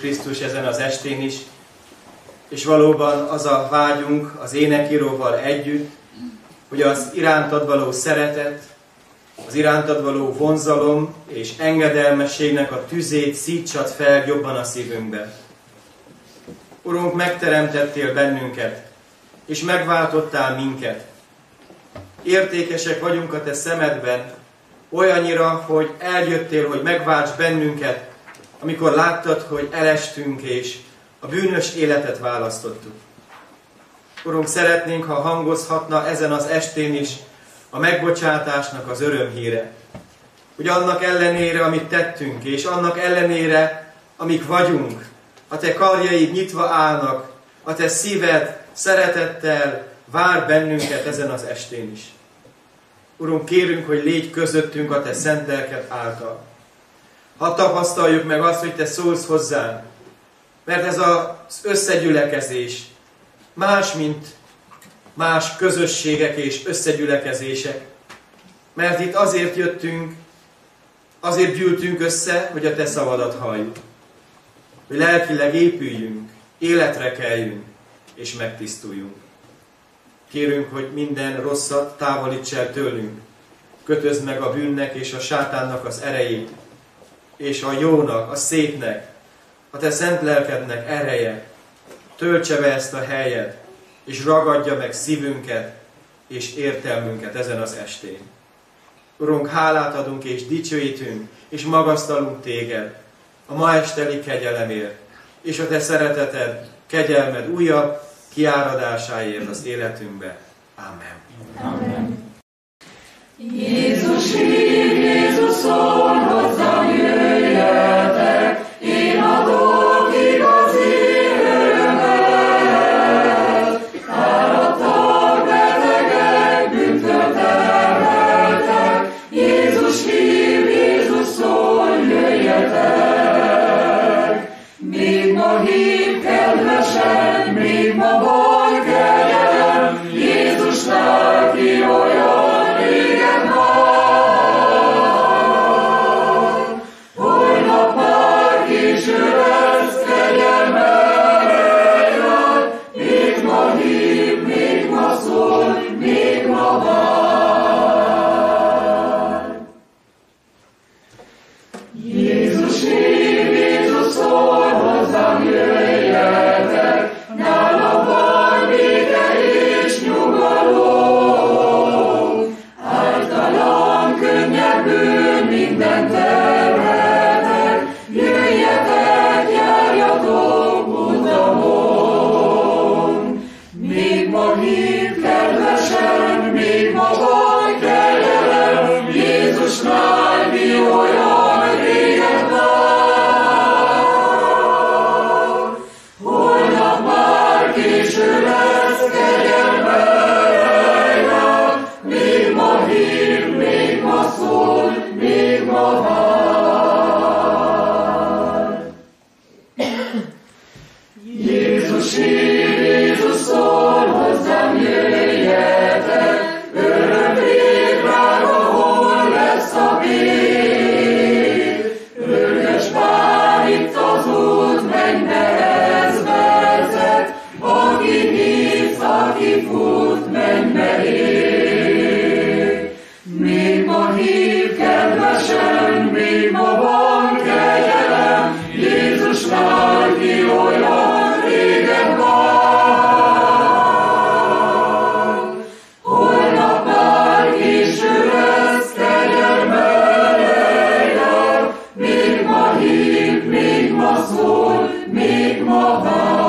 Krisztus ezen az estén is, és valóban az a vágyunk az énekíróval együtt, hogy az irántad való szeretet, az irántad való vonzalom és engedelmességnek a tüzét szítsad fel jobban a szívünkbe. Urunk, megteremtettél bennünket, és megváltottál minket. Értékesek vagyunk a te szemedben, olyannyira, hogy eljöttél, hogy megválts bennünket, amikor láttad, hogy elestünk, és a bűnös életet választottuk. Urunk, szeretnénk, ha hangozhatna ezen az estén is a megbocsátásnak az örömhíre. Hogy annak ellenére, amit tettünk, és annak ellenére, amik vagyunk, a te karjaid nyitva állnak, a te szíved szeretettel vár bennünket ezen az estén is. Urunk, kérünk, hogy légy közöttünk a te szent lelked által. Ha tapasztaljuk meg azt, hogy te szólsz hozzánk, mert ez az összegyülekezés más, mint más közösségek és összegyülekezések. Mert itt azért jöttünk, azért gyűltünk össze, hogy a te szavadat halljuk. Hogy lelkileg épüljünk, életre keljünk és megtisztuljunk. Kérünk, hogy minden rosszat távolíts el tőlünk. Kötözd meg a bűnnek és a sátánnak az erejét, és a jónak, a szépnek, a te szent lelkednek ereje. Töltse be ezt a helyet, és ragadja meg szívünket és értelmünket ezen az estén. Urunk, hálát adunk és dicsőítünk, és magasztalunk téged a ma esteli kegyelemért, és a te szereteted, kegyelmed újabb kiáradásáért az életünkbe. Amen. Amen. Jézus hív, Jézus szól, hozzám jöjjetek, én adok igazi örömet. Fáradtak, betegek, bűntől terheltek, Jézus hív, Jézus szól, jöjjetek. Még ma hív, kedvesek, még ma van kegyelem, Jézusnál ki olyan régen van. Holnap már késő lesz, kegyelmere jön, még ma hív, még ma szól, még ma vár. Jézus hív, Jézus szól, hozzám jöjjetek, nálam van béke és nyugalom. Általam könnyebbül minden terhetek, jöjjetek, járjatok utamon. Még ma hív, kedvesem, még ma van kegyelem, Jézusnál mi olyan régen van. Holnap már késő lesz, kegyelmere jön, még ma hív, még ma szól, még ma vár. Jézus hív, Jézus szól, hozzám jöjjetek, örökké drága, hol lesz a bét. Örökös pár itt az út, mennybe ez vezet, aki hisz, aki fut, mennybe ér. Még ma hív, kedvesem, még ma van kegyelem, Jézusnál ki olyan régen van. Holnap már késő lesz, kegyelmere jön, még ma hív, még ma szól, még ma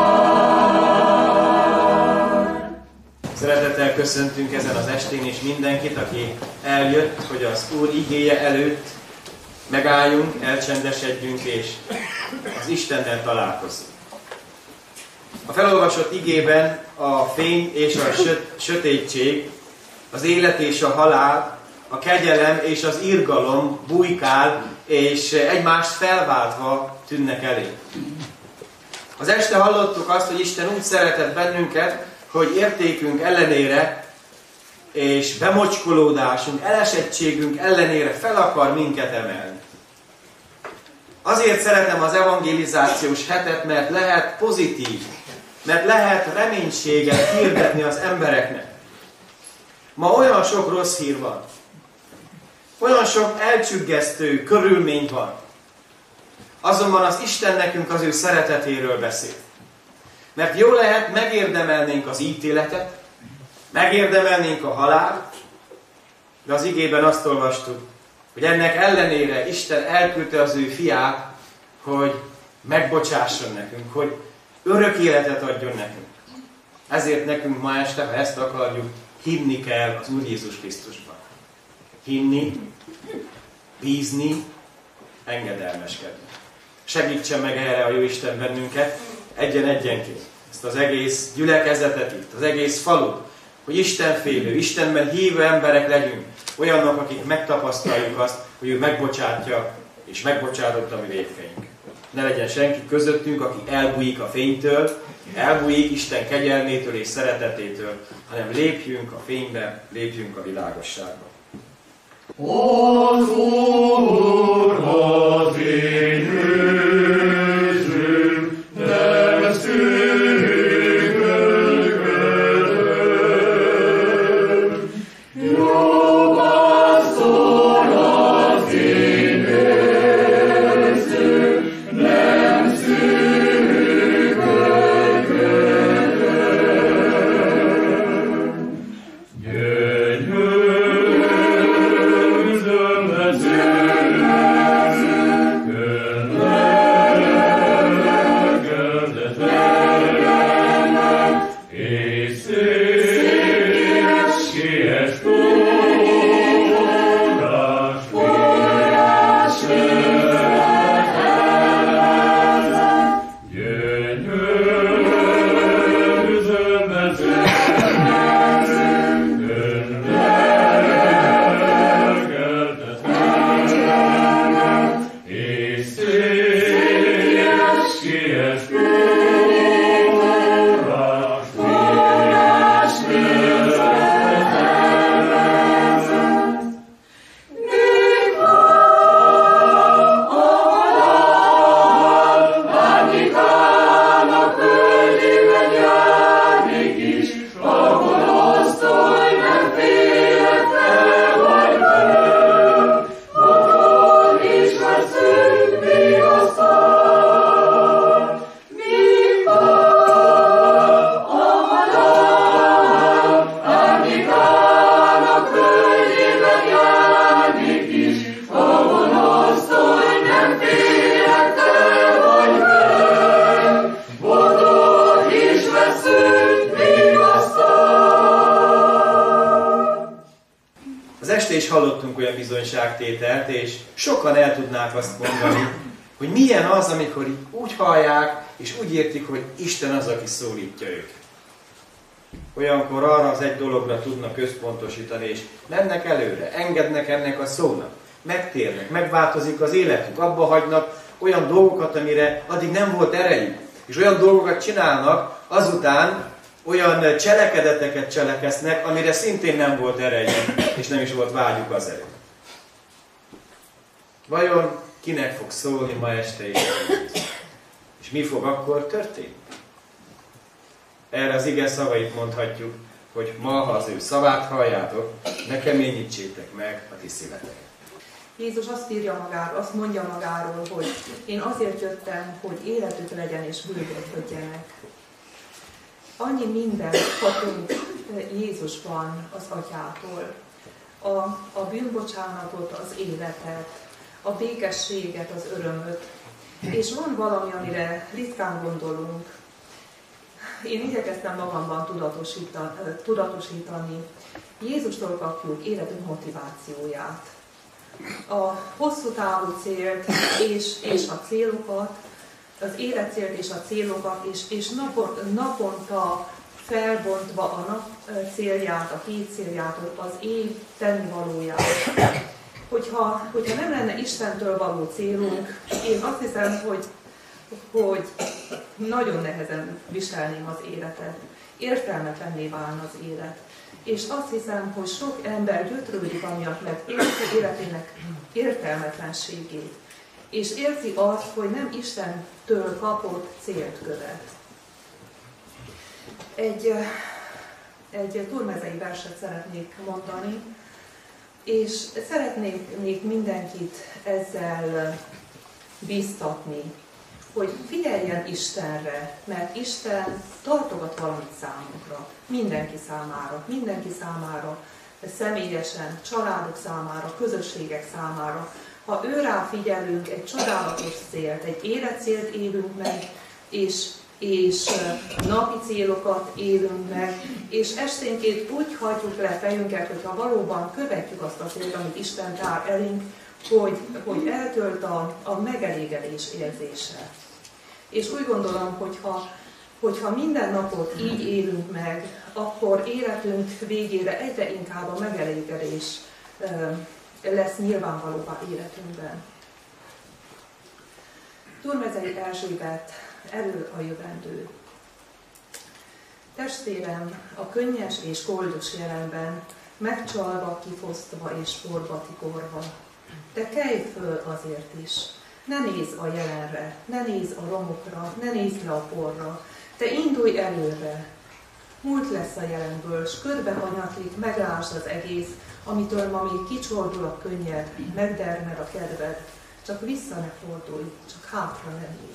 vár. Szeretettel köszöntünk ezen az estén és mindenkit, aki eljött, hogy az Úr igéje előtt megálljunk, elcsendesedjünk és az Istennel találkozzunk. A felolvasott igében a fény és a sötétség, az élet és a halál, a kegyelem és az irgalom bujkál és egymást felváltva tűnnek elé. Az este hallottuk azt, hogy Isten úgy szeretett bennünket, hogy értékünk ellenére és bemocskolódásunk, elesettségünk ellenére fel akar minket emelni. Azért szeretem az evangelizációs hetet, mert lehet pozitív, mert lehet reménységet hirdetni az embereknek. Ma olyan sok rossz hír van, olyan sok elcsüggesztő körülmény van. Azonban az Isten nekünk az ő szeretetéről beszél. Mert jó lehet, megérdemelnénk az ítéletet, megérdemelnénk a halált, de az igében azt olvastuk, hogy ennek ellenére Isten elküldte az ő fiát, hogy megbocsásson nekünk, hogy örök életet adjon nekünk. Ezért nekünk ma este, ha ezt akarjuk, hinni kell az Úr Jézus Krisztusban. Hinni, bízni, engedelmeskedni. Segítsen meg erre a Jóisten bennünket, egyenként. Ezt az egész gyülekezetet itt, az egész falut, hogy Istenfélő, Istenben hívő emberek legyünk, olyanok, akik megtapasztaljuk azt, hogy ő megbocsátja, és megbocsátott a mi vétkeink. Ne legyen senki közöttünk, aki elbújik a fénytől, elbújik Isten kegyelmétől és szeretetétől, hanem lépjünk a fénybe, lépjünk a világosságba. Az Úr az én őzőm, nem szűkölködöm. Jobban szól az én őzőm, nem szűkölködöm. Hallottunk olyan bizonyságtételt, és sokan el tudnák azt mondani, hogy milyen az, amikor úgy hallják, és úgy értik, hogy Isten az, aki szólítja őket. Olyankor arra az egy dologra tudnak összpontosítani, és mennek előre, engednek ennek a szónak, megtérnek, megváltozik az életük, abba hagynak olyan dolgokat, amire addig nem volt erejük, és olyan dolgokat csinálnak, azután olyan cselekedeteket cselekesznek, amire szintén nem volt erejük, és nem is volt vágyuk az erő. Vajon kinek fog szólni ma este Jézus? És mi fog akkor történni? Erre az ige szavait mondhatjuk, hogy ma, ha az ő szavát halljátok, ne keményítsétek meg a ti szíveteket. Jézus azt mondja magáról, hogy én azért jöttem, hogy életük legyen és bővődjenek. Annyi minden kapunk Jézusban az Atyától. A bűnbocsánatot, az életet, a békességet, az örömöt. És van valami, amire ritkán gondolunk. Én igyekeztem magamban tudatosítani. Jézustól kapjuk életünk motivációját. A hosszú távú célt és a célokat, az életcélt és a célokat, és naponta felbontva a nap célját, a hét célját, az év tennivalóját. Hogyha nem lenne Istentől való célunk, én azt hiszem, hogy nagyon nehezen viselném az életet. Értelmetlenné válna az élet. És azt hiszem, hogy sok ember gyötrődik amiatt, mert érzi életének értelmetlenségét. és érzi azt, hogy nem Istentől kapott célt követ. Egy turmezei verset szeretnék mondani, és szeretnék mindenkit ezzel biztatni, hogy figyeljen Istenre, mert Isten tartogat valamit számunkra, mindenki számára, személyesen, családok számára, közösségek számára. Ha ő rá figyelünk, egy csodálatos célt, egy életcélt élünk meg, és napi célokat élünk meg, és esténként úgy hajtjuk le fejünket, hogyha valóban követjük azt a célt, amit Isten tár elénk, hogy eltölt a megelégedés érzése. És úgy gondolom, hogyha minden napot így élünk meg, akkor életünk végére egyre inkább a megelégedés lesz nyilvánvalóvá életünkben. Turmezei Erzsébet, elől a jövendő. Testvérem, a könnyes és koldos jelenben, megcsalva, kifosztva és porba tiporva. De kelj föl azért is. Ne nézz a jelenre, ne nézz a romokra, ne nézz le a porra. Te indulj előre. Múlt lesz a jelenből, s körbehanyatlik, meglásd az egész, amitől ma még kicsordul a könnyed, megdermed a kedved. Csak vissza ne fordulj, csak hátra ne nézz.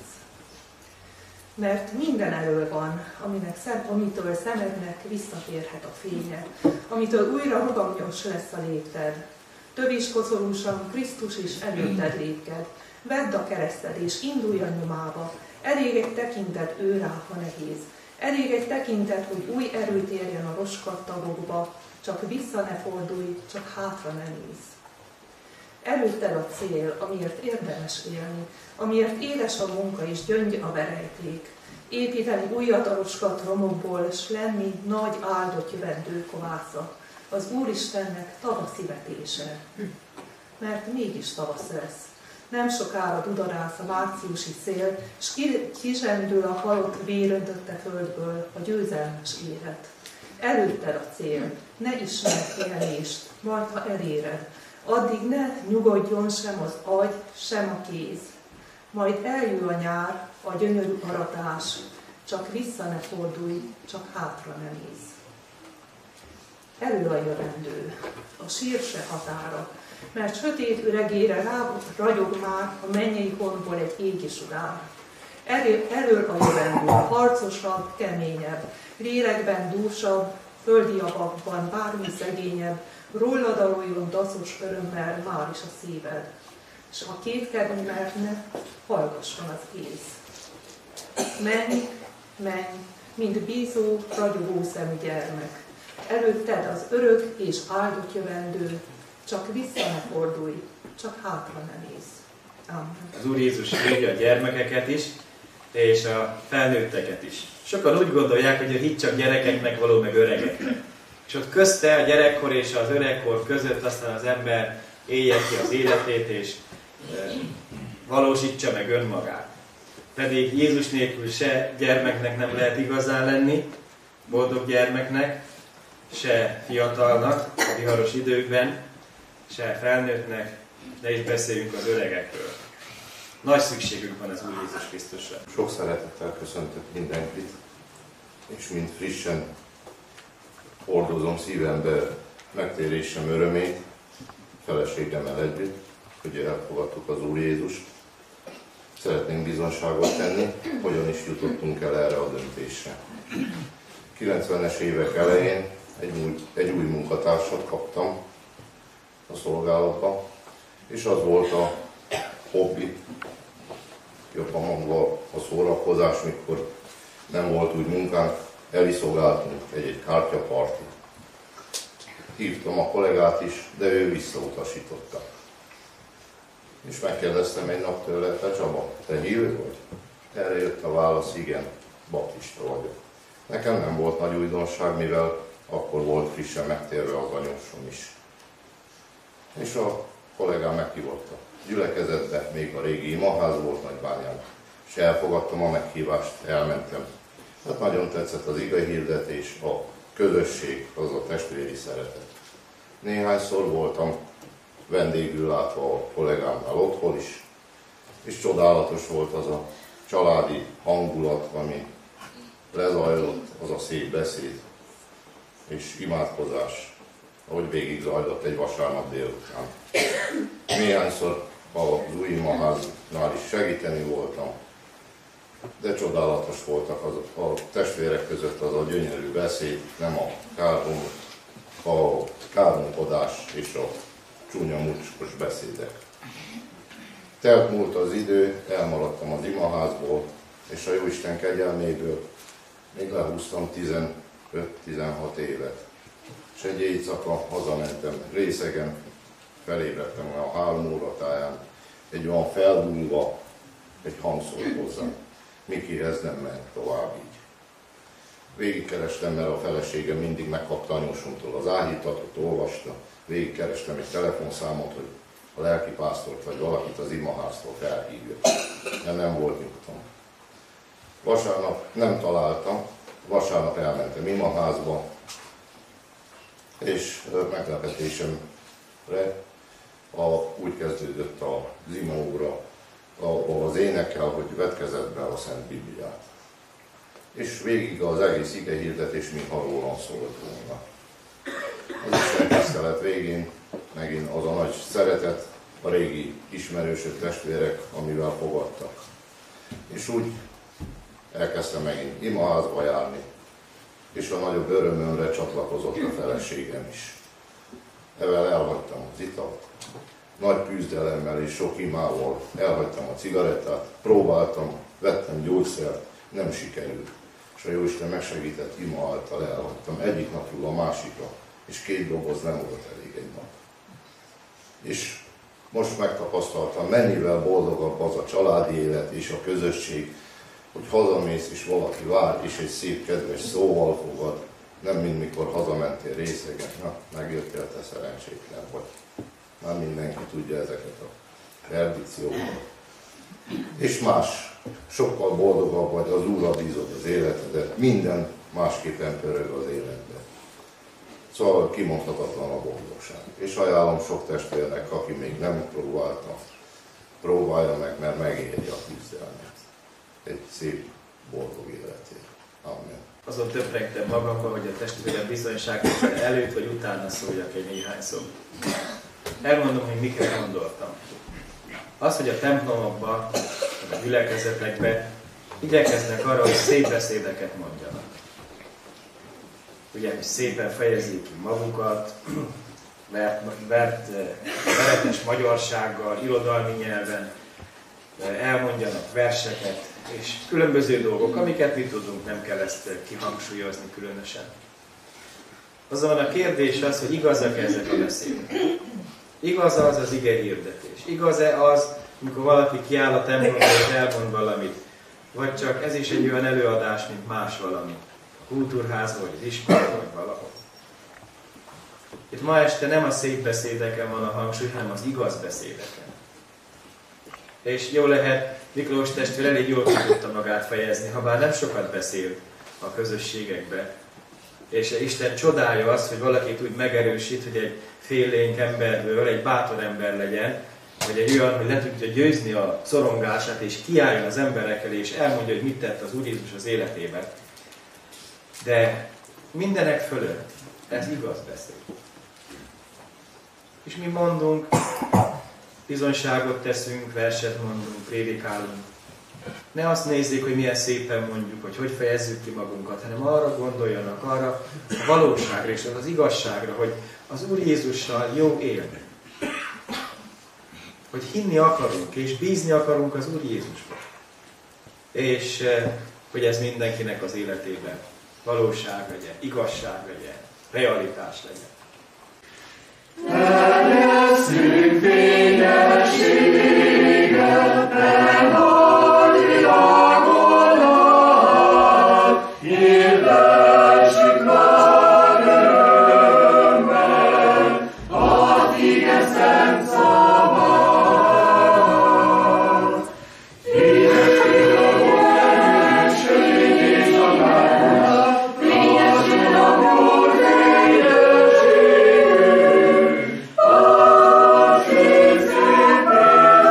Mert minden elől van, amitől szemednek visszatérhet a fénye, amitől újra rugalmas lesz a lépted. Tövis koszorúsan Krisztus is előtted lépked. Vedd a kereszted és indulj a nyomába. Elég egy tekintet ő rá, ha nehéz. Elég egy tekintet, hogy új erőt érjen a roskadt tagokba. Csak vissza ne fordulj, csak hátra ne nézz. Előtted a cél, amiért érdemes élni, amiért éles a munka és gyöngy a verejték. Építeni újat a roskadt romokból, s lenni nagy áldott jövendő kovásza. Az Úristennek tavaszi vetése. Mert mégis tavasz lesz. Nem sokára dudarász a márciusi szél, s kizsendül a halott véröntötte földből a győzelmes élet. Előtted a cél, ne ismerd félést, majd ha eléred, addig ne nyugodjon sem az agy, sem a kéz. Majd eljön a nyár, a gyönyörű aratás, csak vissza ne fordulj, csak hátra ne nézz. Elő a jövendő, a sír se határa, mert sötét üregére ragyog már a mennyei pontból egy égi sugár. Elől a jövendő, harcosabb, keményebb, lélekben dúsabb, földi javakban bármi szegényebb, róla daloljon dacos örömmel már is a szíved. És ha kétkedni merne, hallgasson az ész. Menj, menj, mint bízó, ragyogó szemű gyermek. Előtted az örök és áldott jövendő, csak vissza ne fordulj, csak hátra ne nézz. Amen. Az Úr Jézus védje a gyermekeket is, és a felnőtteket is. Sokan úgy gondolják, hogy a hit csak gyerekeknek való, meg öregeknek. És ott közte a gyerekkor és az öregkor között aztán az ember élje ki az életét, és valósítsa meg önmagát. Pedig Jézus nélkül se gyermeknek nem lehet igazán lenni, boldog gyermeknek, se fiatalnak a viharos időkben, se felnőttnek, de is beszéljünk az öregekről. Nagy szükségünk van az Úr Jézus Krisztusra. Sok szeretettel köszöntök mindenkit, és mint frissen hordozom szívembe megtérésem örömét, feleségemmel együtt, hogy elfogadtuk az Úr Jézust. Szeretnénk bizonságot tenni, hogyan is jutottunk el erre a döntésre. 90-es évek elején egy új munkatársat kaptam a szolgálatba, és az volt a hobbi, jobban mondva a szórakozás, mikor nem volt úgy munkánk, eliszolgáltunk egy kártyapartit. Hívtam a kollégát is, de ő visszautasította. És megkérdeztem egy nap tőle, te Csaba, te hívő vagy? Erre jött a válasz, igen, baptista vagyok. Nekem nem volt nagy újdonság, mivel akkor volt frissen megtérve az anyósom is. És a kollégám meghívott a gyülekezetbe, még a régi imaház volt Nagybányán, és elfogadtam a meghívást, elmentem. Hát nagyon tetszett az ige hirdetés, a közösség, az a testvéri szeretet. Néhányszor voltam vendégül látva a kollégámnál otthon is, és csodálatos volt az a családi hangulat, ami lezajlott, az a szép beszéd és imádkozás, ahogy végig zajlott egy vasárnap délután. Néhányszor az új imaháznál is segíteni voltam, de csodálatos voltak a testvérek között az a gyönyörű beszéd, nem a káromkodás és a csúnya mucskos beszédek. Telt múlt az idő, elmaradtam az imaházból, és a Jóisten kegyelméből még lehúztam 15-16 évet. És egy éjszaka hazamentem részegen, felébredtem a 3 óra táján, egy olyan feldúlva, egy hang szólt hozzám. Mikihez nem ment tovább így. Végigkerestem, mert a feleségem mindig megkapta anyósomtól az áhítatot, olvasta. Végigkerestem egy telefonszámot, hogy a lelkipásztort vagy valakit az imaháztól felhívja. De nem volt nyugtam. Vasárnap nem találtam, vasárnap elmentem imaházba, és meglepetésemre úgy kezdődött az imaóra, az énekkel, hogy vetkezett be a Szent Bibliát. És végig az egész igehirdetés, mintha rólam szólt volna. Az Isten tisztelet végén megint az a nagy szeretet, a régi ismerősök, testvérek, amivel fogadtak. És úgy elkezdtem megint imaházba járni, és a nagyobb örömömre csatlakozott a feleségem is. Evel elhagytam az italt, nagy küzdelemmel és sok imával elhagytam a cigarettát, próbáltam, vettem gyógyszert, nem sikerült. És a Jóisten megsegített, ima által elhagytam egyik napról a másikra, és 2 doboz nem volt elég egy nap. És most megtapasztaltam, mennyivel boldogabb az a családi élet és a közösség, hogy hazamész és valaki vár, és egy szép, kedves szóval fogad, nem mint mikor hazamentél részegen, na, megjöttél te szerencsétlen vagy. Már mindenki tudja ezeket a tradíciókat. És más, sokkal boldogabb vagy, az Úrra bízod az életedet, minden másképpen pörög az életben. Szóval kimondhatatlan a boldogság. És ajánlom sok testvérnek, aki még nem próbálta, próbálja meg, mert megéri a küzdelmet. Egy szép, boldog életért. Amen. Azon töprengtem magamban, hogy a testvérem bizonyságot előtt vagy utána szóljak egy néhány szó. Elmondom, hogy mikre gondoltam. Az, hogy a templomokban, a gyülekezetekben igyekeznek arra, hogy szép beszédeket mondjanak. Ugye, hogy szépen fejezik ki magukat, veretes magyarsággal, irodalmi nyelven, elmondjanak verseket, és különböző dolgok, amiket mi tudunk, nem kell ezt kihangsúlyozni különösen. Azonban a kérdés az, hogy igazak ezek a beszédek. Igaz az az ige hirdetés? Igaz-e az, amikor valaki kiáll a templomba és elmond valamit? Vagy csak ez is egy olyan előadás, mint más valami? A kultúrházban, vagy az iskolában, vagy valahol. Itt ma este nem a szép beszédeken van a hangsúly, hanem az igaz beszédeken. És jó lehet, Miklós testvér elég jól tudta magát fejezni, ha bár nem sokat beszélt a közösségekbe. És Isten csodálja azt, hogy valakit úgy megerősít, hogy egy félénk emberből egy bátor ember legyen, vagy egy olyan, hogy le tudja győzni a szorongását, és kiálljon az emberek elé, és elmondja, hogy mit tett az Úr Jézus az életében. De mindenek fölött ez igaz beszéd. És mi mondunk, bizonyságot teszünk, verset mondunk, prédikálunk. Ne azt nézzék, hogy milyen szépen mondjuk, hogy fejezzük ki magunkat, hanem arra gondoljanak, arra a valóságra és az igazságra, hogy az Úr Jézussal jó élni. Hogy hinni akarunk, és bízni akarunk az Úr Jézusban. És hogy ez mindenkinek az életében valóság legyen, igazság legyen, realitás legyen. Eljösszünk fényességet, nem a világon át, hirdessük nagy örömmel az ige szent szavát. Fényesül a boldogság és a lelk, fényesül a boldogság.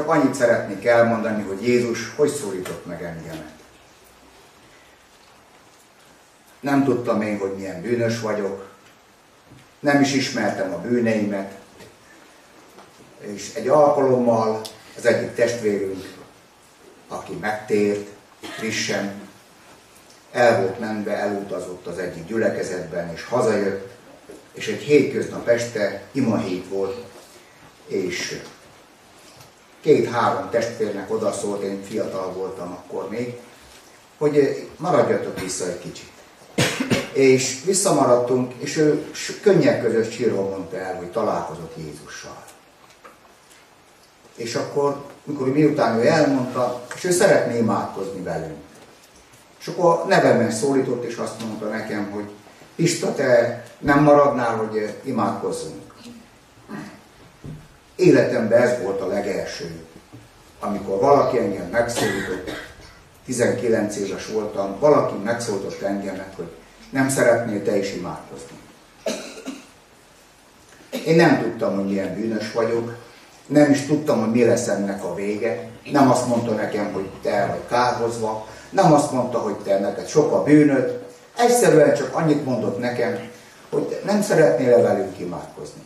csak annyit szeretnék elmondani, hogy Jézus hogy szólított meg engemet. Nem tudtam én, hogy milyen bűnös vagyok, nem is ismertem a bűneimet, és egy alkalommal az egyik testvérünk, aki megtért, frissen, el volt menve, elutazott az egyik gyülekezetben, és hazajött, és egy hétköznap este imahét volt, és 2-3 testvérnek odaszólt, én fiatal voltam akkor még, hogy maradjatok vissza egy kicsit. És visszamaradtunk, és ő könnyek között sírva mondta el, hogy találkozott Jézussal. És akkor, mikor miután ő elmondta, és ő szeretné imádkozni velünk. És akkor nevemen szólított, és azt mondta nekem, hogy Pista, te nem maradnál, hogy imádkozzunk. Életemben ez volt a legelső, amikor valaki engem megszólított, 19 éves voltam, valaki megszólított engemet, hogy nem szeretnél te is imádkozni. Én nem tudtam, hogy milyen bűnös vagyok, nem is tudtam, hogy mi lesz ennek a vége. Nem azt mondta nekem, hogy te el vagy kárhozva, nem azt mondta, hogy te neked sok a bűnöd, egyszerűen csak annyit mondott nekem, hogy nem szeretnél velünk imádkozni.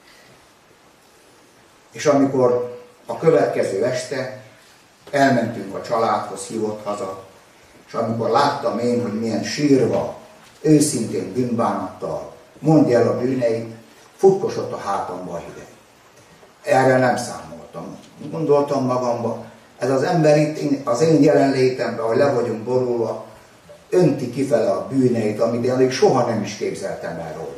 És amikor a következő este elmentünk a családhoz, hívott haza, és amikor láttam én, hogy milyen sírva, őszintén bűnbánattal mondja el a bűneit, futkosott a hátamba a hideg. Erre nem számoltam. Gondoltam magamba, ez az ember itt az én jelenlétemben, ahogy le vagyunk borulva, önti kifele a bűneit, amit én még soha nem is képzeltem el róla.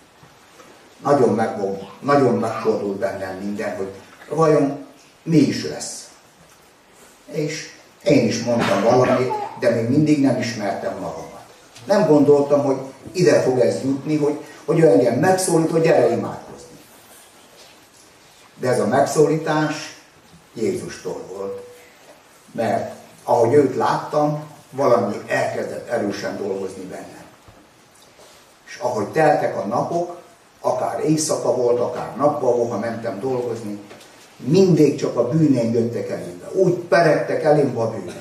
Nagyon megfordult bennem minden, hogy vajon mi is lesz. És én is mondtam valamit, de még mindig nem ismertem magamat. Nem gondoltam, hogy ide fog ez jutni, hogy ő engem megszólít, hogy gyere imádkozni. De ez a megszólítás Jézustól volt. Mert ahogy őt láttam, valami elkezdett erősen dolgozni bennem. És ahogy teltek a napok, akár éjszaka volt, akár nappal volt, ha mentem dolgozni, mindig csak a bűneim jöttek elébe. Úgy peregtek elémbe a bűneim.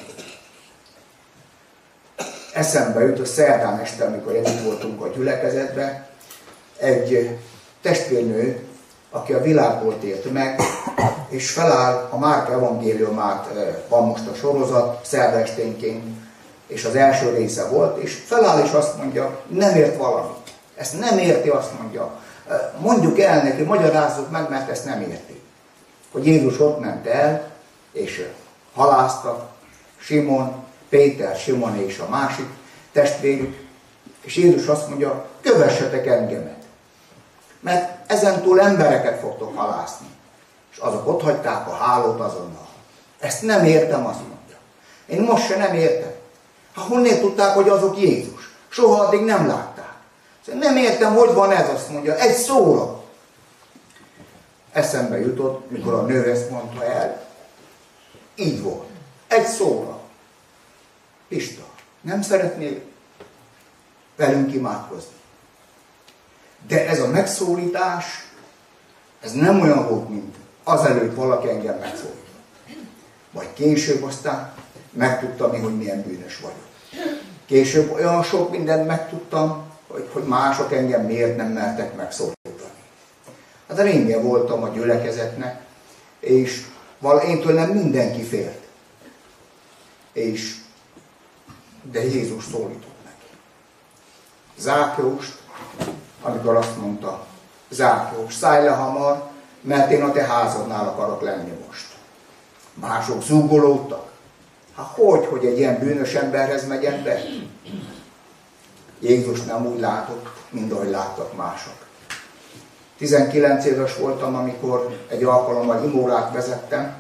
Eszembe jut a szerdán este, amikor együtt voltunk a gyülekezetben, egy testvérnő, aki a világból tért meg, és feláll, a Márk evangéliumát van most a sorozat, szerda esténként, és az első része volt, és feláll és azt mondja, nem ért valamit. Ezt nem érti, azt mondja. Mondjuk el neki, magyarázzuk meg, mert ezt nem érti. Hogy Jézus ott ment el, és haláztak, Simon, Péter, Simon és a másik testvérük, és Jézus azt mondja, kövessetek engemet, mert ezentúl embereket fogtok halászni. És azok ott hagyták a hálót azonnal. Ezt nem értem, azt mondja. Én most se nem értem. Honnan tudták, hogy azok Jézus? Soha addig nem látták. Nem értem, hogy van ez, azt mondja, egy szóra. Eszembe jutott, mikor a nő ezt mondta el. Így volt. Egy szóra. Pista, nem szeretnél velünk imádkozni? De ez a megszólítás, ez nem olyan volt, mint azelőtt valaki engem megszólított. Vagy később aztán megtudtam én, hogy milyen bűnös vagyok. Később olyan sok mindent megtudtam, hogy mások engem miért nem mertek megszólítani. Hát rémje voltam a gyülekezetnek, és én tőlem mindenki félt. De Jézus szólított neki. Zákeust, amikor azt mondta, Zákeus, szállj le hamar, mert én a te házadnál akarok lenni most. Mások zúgolódtak. Hát hogy egy ilyen bűnös emberhez megy ember? Jézus nem úgy látott, mint ahogy láttak mások. 19 éves voltam, amikor egy alkalommal imórát vezettem,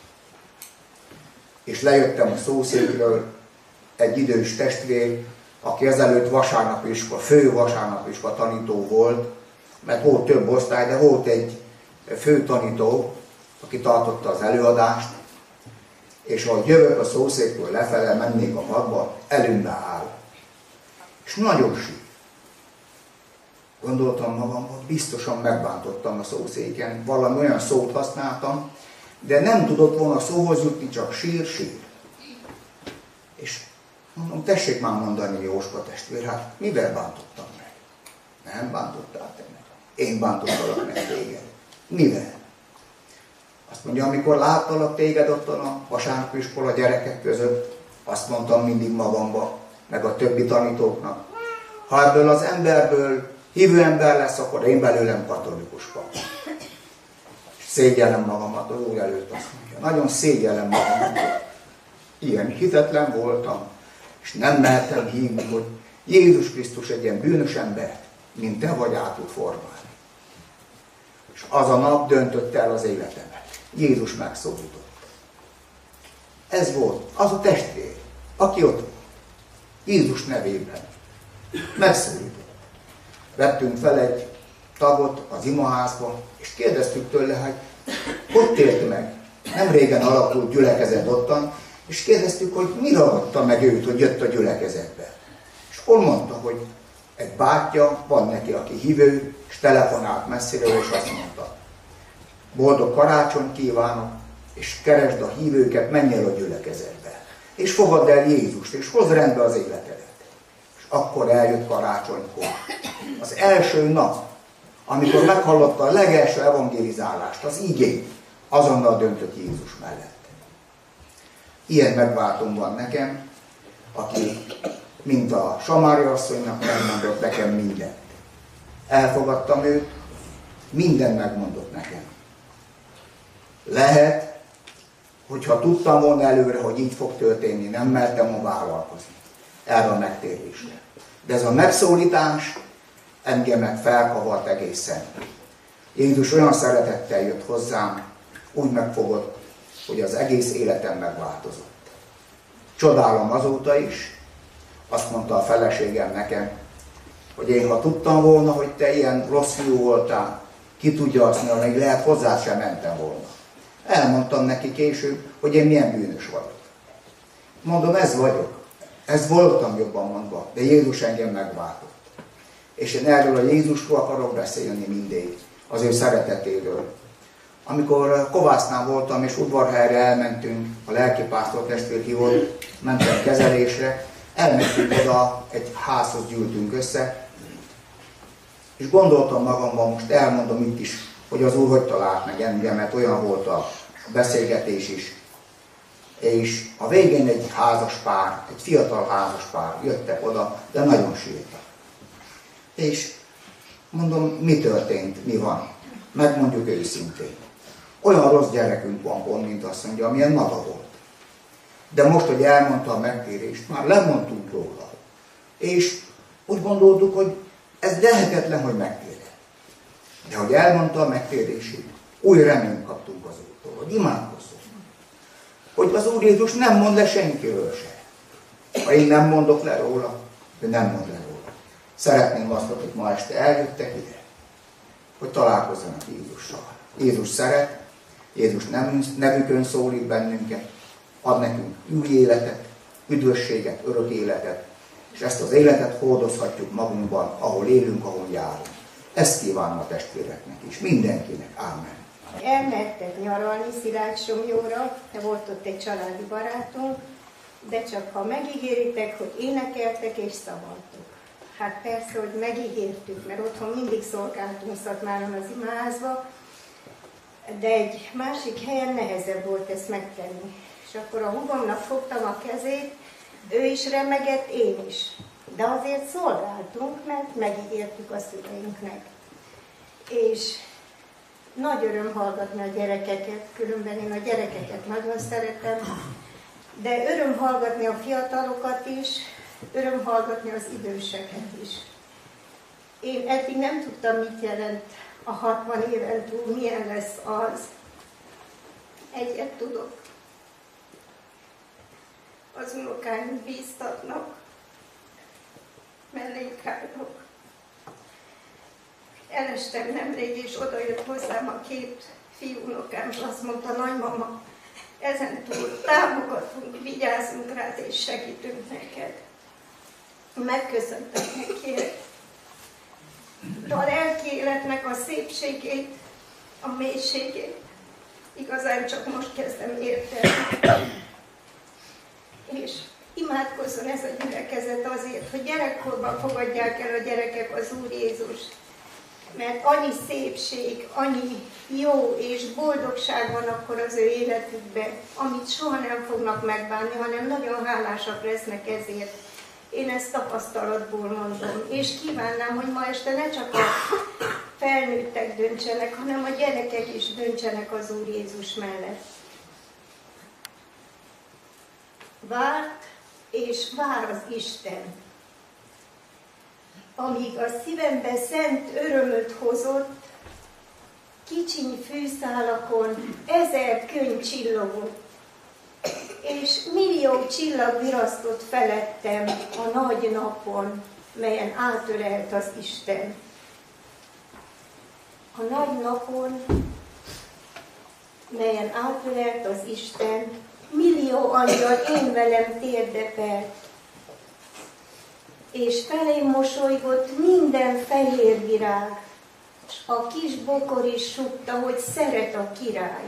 és lejöttem a szószékről, egy idős testvér, aki ezelőtt vasárnapiskola, fő vasárnapiskola tanító volt, mert volt több osztály, de volt egy fő tanító, aki tartotta az előadást, és ahogy jövök a szószékről lefele, mennék a padba, előmbe áll. És nagyon sír. Gondoltam magamban, biztosan megbántottam a szószéken, valami olyan szót használtam, de nem tudott volna szóhoz jutni, csak sír. És mondom, tessék már mondani, Jóska testvér, hát mivel bántottam meg? Nem bántottál te meg. Én bántottalak meg téged. Mivel? Azt mondja, amikor láttalak téged ott a vasárnapiskola gyerekek között, azt mondtam mindig magamba, meg a többi tanítóknak, ha ebből az emberből hívő ember lesz, akkor én belőlem katolikus pap. És szégyellem magamat az Úr előtt, azt mondja. Nagyon szégyellem magamat. Ilyen hitetlen voltam, és nem mertem hívni, hogy Jézus Krisztus egy ilyen bűnös embert, mint te vagy, át tud formálni. És az a nap döntött el az életemet. Jézus megszólított. Ez volt az a testvér, aki ott volt. Jézus nevében megszólított. Vettünk fel egy tagot az imaházba, és kérdeztük tőle, hogy tért meg. Nem régen alakult gyülekezet ottan, és kérdeztük, hogy mi ragadta meg őt, hogy jött a gyülekezetbe. És hol mondta, hogy egy bátyja van neki, aki hívő, és telefonált messziről, és azt mondta, boldog karácsonyt kívánok, és keresd a hívőket, menj el a gyülekezetbe. És fogadd el Jézust, és hozd rendbe az életedet. És akkor eljött karácsonykor. Az első nap, amikor meghallotta a legelső evangelizálást, az igét, azonnal döntött Jézus mellett. Ilyen megváltom van nekem, aki, mint a Samária asszonynak megmondott nekem mindent. Elfogadtam őt, mindent megmondott nekem. Lehet, hogyha tudtam volna előre, hogy így fog történni, nem mertem volna vállalkozni erre a megtérésre. De ez a megszólítás engemet felkavart egészen. Jézus olyan szeretettel jött hozzám, úgy megfogott, hogy az egész életem megváltozott. Csodálom azóta is, azt mondta a feleségem nekem, hogy én ha tudtam volna, hogy te ilyen rossz fiú voltál, ki tudja azt mondani, hogy lehet hozzá sem mentem volna. Elmondtam neki később, hogy én milyen bűnös vagyok. Mondom, ez vagyok. Ez voltam jobban mondva, de Jézus engem megváltott. És én erről a Jézusról akarok beszélni mindig, az ő szeretetéről. Amikor Kovásznál voltam, és udvarhelyre elmentünk, a lelkipásztor testvér hívott, mentem kezelésre, elmentünk oda, egy házhoz gyűltünk össze, és gondoltam magamban, most elmondom itt is, hogy az Úr hogy talált meg engem, mert olyan volt a beszélgetés is. És a végén egy házaspár, egy fiatal házaspár jöttek oda, de nagyon sírtak. És mondom, mi történt, mi van? Megmondjuk őszintén. Olyan rossz gyerekünk van pont, mint azt mondja, amilyen maga volt. De most, hogy elmondta a megtérést, már lemondtunk róla. És úgy gondoltuk, hogy ez lehetetlen, hogy megtérjen. De hogy elmondta a megtérését, új reményt kaptunk az Úrtól, hogy imádkozzunk. Hogy az Úr Jézus nem mond le senkiről se. Ha én nem mondok le róla, ő nem mond le róla. Szeretném azt, hogy ma este eljöttek ide, hogy találkozzanak Jézussal. Jézus szeret, Jézus nevükön szólít bennünket, ad nekünk új életet, üdvösséget, örök életet, és ezt az életet hordozhatjuk magunkban, ahol élünk, ahol járunk. Ezt kívánom a testvéreknek is, mindenkinek. Ámen. Elmentek nyaralni Szilágysomlyóra, volt ott egy családi barátunk, de csak ha megígéritek, hogy énekeltek és szavaltok. Hát persze, hogy megígértük, mert otthon mindig szolgáltunk Szatmáron az imaházba, de egy másik helyen nehezebb volt ezt megtenni. És akkor a húgomnak fogtam a kezét, ő is remegett, én is. De azért szolgáltunk, mert megígértük a szüleinknek. És nagy öröm hallgatni a gyerekeket, különben én a gyerekeket nagyon szeretem, de öröm hallgatni a fiatalokat is, öröm hallgatni az időseket is. Én eddig nem tudtam, mit jelent a 60 éven túl, milyen lesz az. Egyet tudok. Az unokáim bíztatnak, mellénk állok. Elestem nemrég, és odajött hozzám a két fiúnokám, és azt mondta, nagymama, ezentúl támogatunk, vigyázzunk rád, és segítünk neked. Megköszöntem neki a lelki életnek a szépségét, a mélységét, igazán csak most kezdem érteni. És imádkozzon ez a gyülekezet azért, hogy gyerekkorban fogadják el a gyerekek az Úr Jézust. Mert annyi szépség, annyi jó és boldogság van akkor az ő életükben, amit soha nem fognak megbánni, hanem nagyon hálásak lesznek ezért. Én ezt tapasztalatból mondom, és kívánnám, hogy ma este ne csak a felnőttek döntsenek, hanem a gyerekek is döntsenek az Úr Jézus mellett. Várt és vár az Isten, amíg a szívembe szent örömöt hozott, kicsiny fűszálakon 1000 könyv csillogott, és millió csillag virasztott felettem a nagy napon, melyen átölelt az Isten. A nagy napon, melyen átölelt az Isten, millió angyal én velem térdepelt, és felém mosolygott minden fehér virág, s a kis bokor is sukta, hogy szeret a király.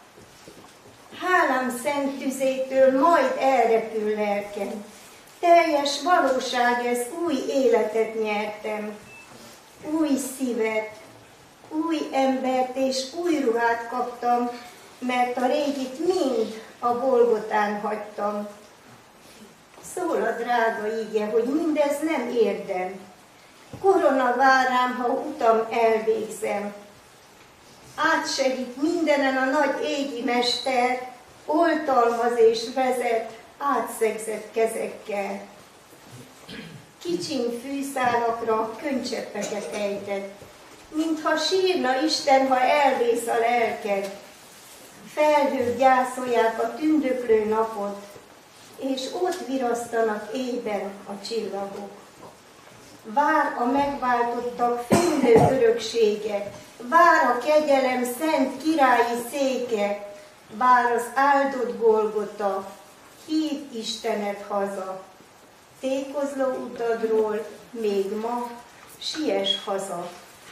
Hálám szent tüzétől majd elrepül lelkem, teljes valóság ez, új életet nyertem, új szívet, új embert és új ruhát kaptam, mert a régit mind a Golgotán hagytam. Szól a drága íge, hogy mindez nem érdem. Korona vár rám, ha utam elvégzem. Átsegít mindenen a nagy égi mester, oltalmaz és vezet átszegzett kezekkel. Kicsiny fűszálakra könycseppeket ejtett, mintha sírna Isten, ha elvész a lelked. Felhők gyászolják a tündöklő napot, és ott virasztanak éjben a csillagok. Vár a megváltottak fénylő öröksége, vár a kegyelem szent királyi széke, vár az áldott Golgota, hív Istenet haza. Tékozló utadról még ma siess haza.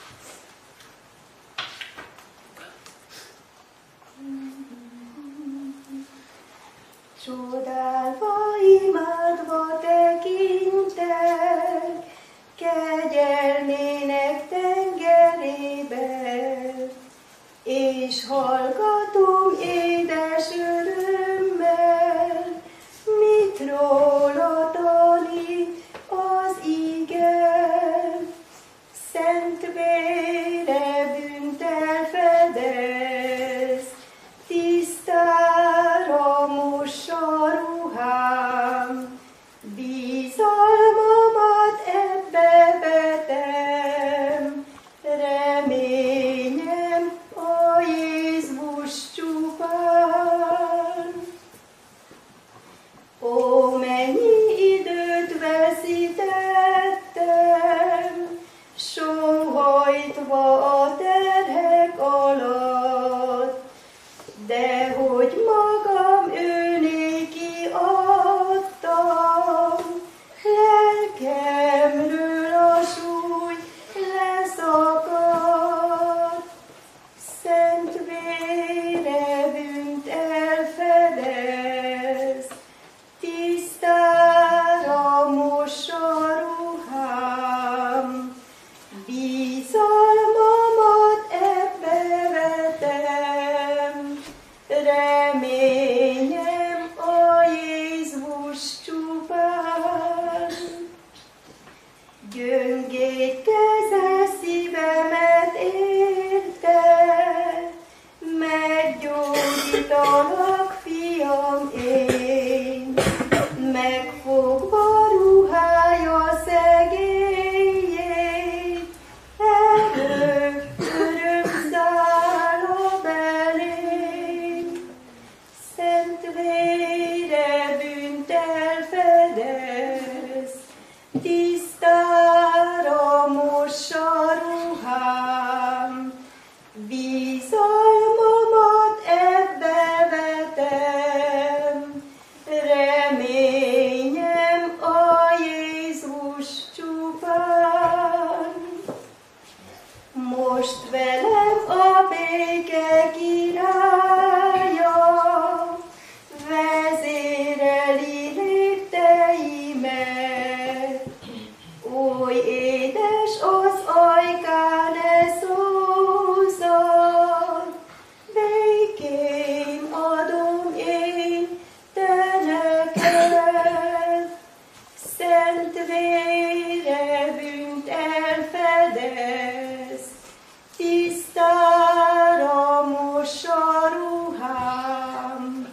Csodálva, imádva tekintek kegyelmének tengerébe, és hallgatom édes örömmel, mit róla tanít az ige. Szent vére bűnt elfedez, tisztára mossa ruhám, bizalmamat ebbe vetem, reményem a Jézus csupán. Ó, mennyi időt veszítettem, sóhajtva a terhek alatt, de hogy magam őnéki adtam, lelkemről a súly leszakadt. Szent vére bűnt elfedez, tisztára mossa ruhám, bizalmamat ebbe vetem, reményem a Jézus csupán. Gyöngét keze szívemet érte, meggyógyítanak fiam én, megfogva ruhája szegényét, erő, öröm száll a belém. Szent vére bűnt elfedez, tisztára mossa ruhám, bizalmamat ebbe vetem, reményem a Jézus csupán. Most velem a béke király, Oly édes az ajkán ez szózat, békén adom én te neked. Szent vére bűnt elfedez, tisztára mossa ruhám,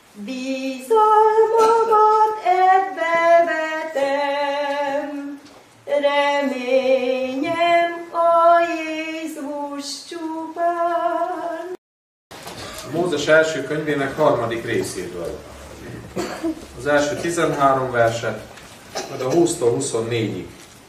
bizalmamat ebbe vetem, reményem a Jézus csupán. Mózes első könyvének 3. részéből. Az első 13 verset, majd a 20-tól 24-ig.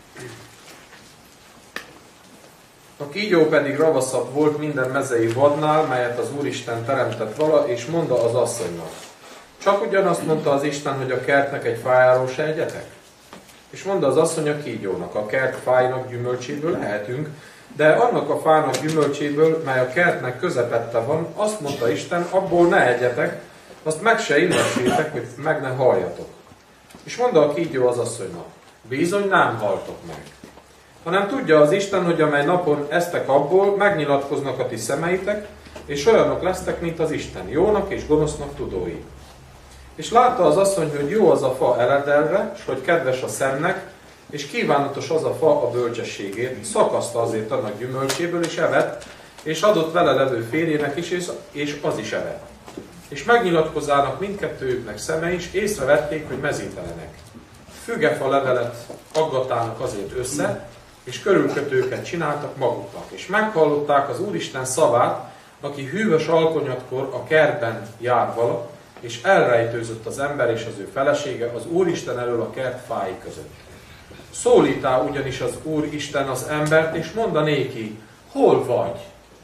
A kígyó pedig ravaszabb volt minden mezei vadnál, melyet az Úristen teremtett vala, és mondta az asszonynak: csak ugyanazt mondta az Isten, hogy a kertnek egy fájáról se egyetek? És mondta az asszony a kígyónak: a kert fájnak gyümölcséből lehetünk, de annak a fának gyümölcséből, mely a kertnek közepette van, azt mondta Isten, abból ne egyetek, azt meg se illessétek, hogy meg ne halljatok. És mondta a kígyó az asszonynak: bizony nem haltok meg. Hanem tudja az Isten, hogy amely napon esztek abból, megnyilatkoznak a ti szemeitek, és olyanok lesztek, mint az Isten, jónak és gonosznak tudói. És látta az asszony, hogy jó az a fa eledelre, és hogy kedves a szemnek, és kívánatos az a fa a bölcsességért, szakaszta azért annak gyümölcséből, és evett, és adott vele levő férjének is, és az is evett. És megnyilatkozzának mindkettőjüknek szeme is, észrevették, hogy mezítelenek. Fügefa levelet aggatának azért össze, és körülkötőket csináltak maguknak. És meghallották az Úristen szavát, aki hűvös alkonyatkor a kertben jár vala, és elrejtőzött az ember és az ő felesége az Úristen elől a kert fái között. Szólítá ugyanis az Úristen az embert, és mondta néki: hol vagy?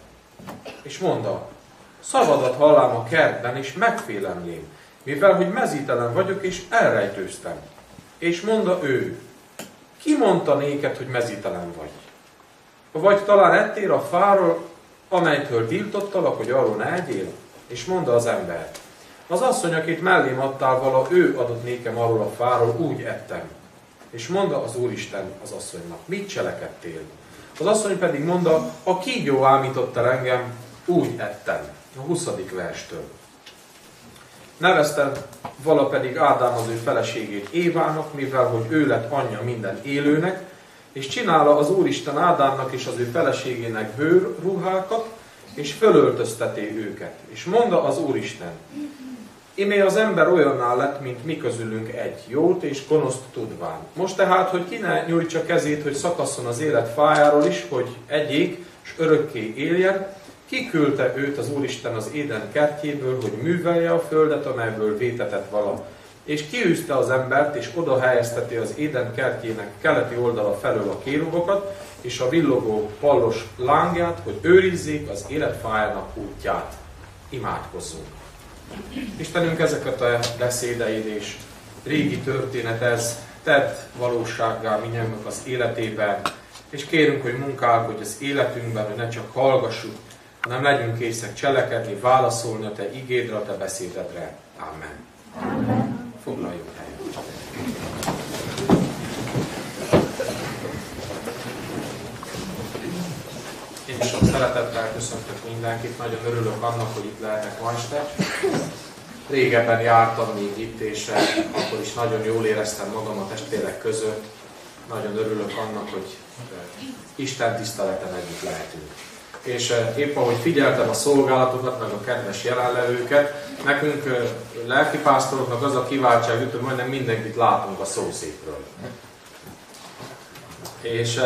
És mondta: szavadat hallám a kertben, és megfélemlém, mivel hogy mezítelen vagyok, és elrejtőztem. És mondta ő: ki mondta néked, hogy mezítelen vagy? Vagy talán ettél a fáról, amelytől tiltottalak, hogy arról ne egyél? És mondta az ember: az asszony, akit mellém adtál vala, ő adott nékem arról a fáról, úgy ettem. És mondta az Úristen az asszonynak: mit cselekedtél? Az asszony pedig mondta: a kígyó ámított el engem, úgy ettem. A 20. verstől. Nevezte vala pedig Ádám az ő feleségét Évának, mivel hogy ő lett anyja minden élőnek, és csinálta az Úristen Ádámnak és az ő feleségének bőrruhákat, és fölöltözteti őket. És mondta az Úristen: imé az ember olyanná lett, mint mi közülünk egy, jót és gonoszt tudván. Most tehát, hogy ki ne nyújtsa kezét, hogy szakasszon az élet fájáról is, hogy egyék, s örökké éljen, kiküldte őt az Úristen az Éden kertjéből, hogy művelje a földet, amelyből vétetett vala. És kiűzte az embert, és oda helyezteti az Éden kertjének keleti oldala felől a kérubokat, és a villogó pallos lángját, hogy őrizzék az életfájának útját. Imádkozzunk! Istenünk, ezeket a beszédeid és régi történet ez tedd valósággá mindjárt az életében, és kérünk, hogy munkálkodj az életünkben, hogy ne csak hallgassuk, hanem legyünk készek cselekedni, válaszolni a te igédre, a te beszédedre. Amen. Amen. Foglaljunk helyet. Én is sok szeretettel köszöntök mindenkit, nagyon örülök annak, hogy itt lehetek ma este. Régebben jártam még itt, és akkor is nagyon jól éreztem magam a testvérek között. Nagyon örülök annak, hogy Isten tiszteleten együtt lehetünk. És épp ahogy figyeltem a szolgálatokat, meg a kedves jelenlevőket, nekünk lelkipásztoroknak az a kiváltságunk, hogy majdnem mindenkit látunk a szószékről. És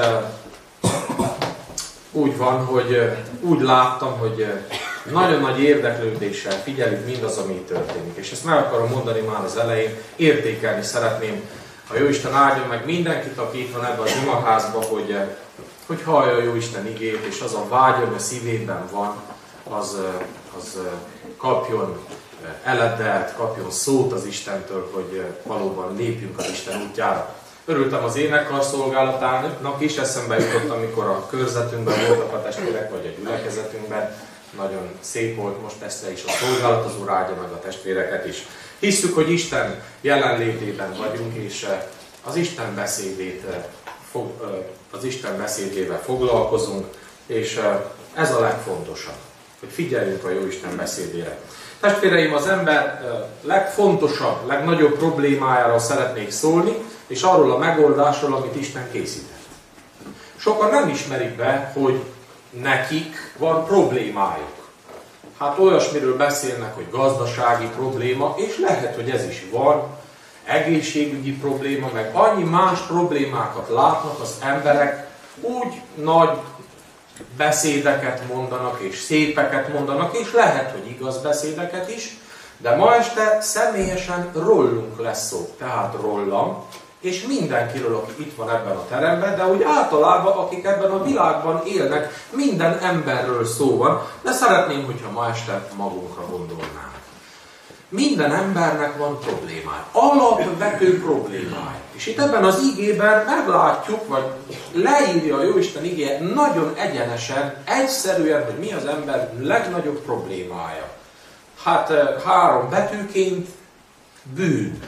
úgy van, hogy úgy láttam, hogy nagyon nagy érdeklődéssel figyelik mindaz, ami történik. És ezt meg akarom mondani már az elején, értékelni szeretném, a Jóisten áldjon meg mindenkit, aki itt van ebben az imaházban, hogy hallja a Jóisten igét, és az a vágy, ami a szívében van, az kapjon eledelt, kapjon szót az Istentől, hogy valóban lépjünk az Isten útjára. Örültem az énekkar szolgálatának is, eszembe jutott, amikor a körzetünkben voltak a testvérek, vagy a gyülekezetünkben. Nagyon szép volt most este is a szolgálat, az Úr áldja meg a testvéreket is. Hisszük, hogy Isten jelenlétében vagyunk, és az Isten beszédét az Isten beszédével foglalkozunk, és ez a legfontosabb, hogy figyeljünk a Jóisten beszédére. Testvéreim, az ember legfontosabb, legnagyobb problémájáról szeretnék szólni, és arról a megoldásról, amit Isten készített. Sokan nem ismerik be, hogy nekik van problémájuk. Hát olyasmiről beszélnek, hogy gazdasági probléma, és lehet, hogy ez is van, egészségügyi probléma, meg annyi más problémákat látnak az emberek, úgy nagy beszédeket mondanak, és szépeket mondanak, és lehet, hogy igaz beszédeket is, de ma este személyesen rólunk lesz szó, tehát rólam, és mindenkiről, aki itt van ebben a teremben, de úgy általában, akik ebben a világban élnek, minden emberről szó van, de szeretném, hogyha ma este magunkra gondolnánk. Minden embernek van problémája, alapvető problémája. És itt ebben az igében meglátjuk, vagy leírja a Jóisten igéje nagyon egyenesen, egyszerűen, hogy mi az ember legnagyobb problémája. Hát 3 betűként bűn.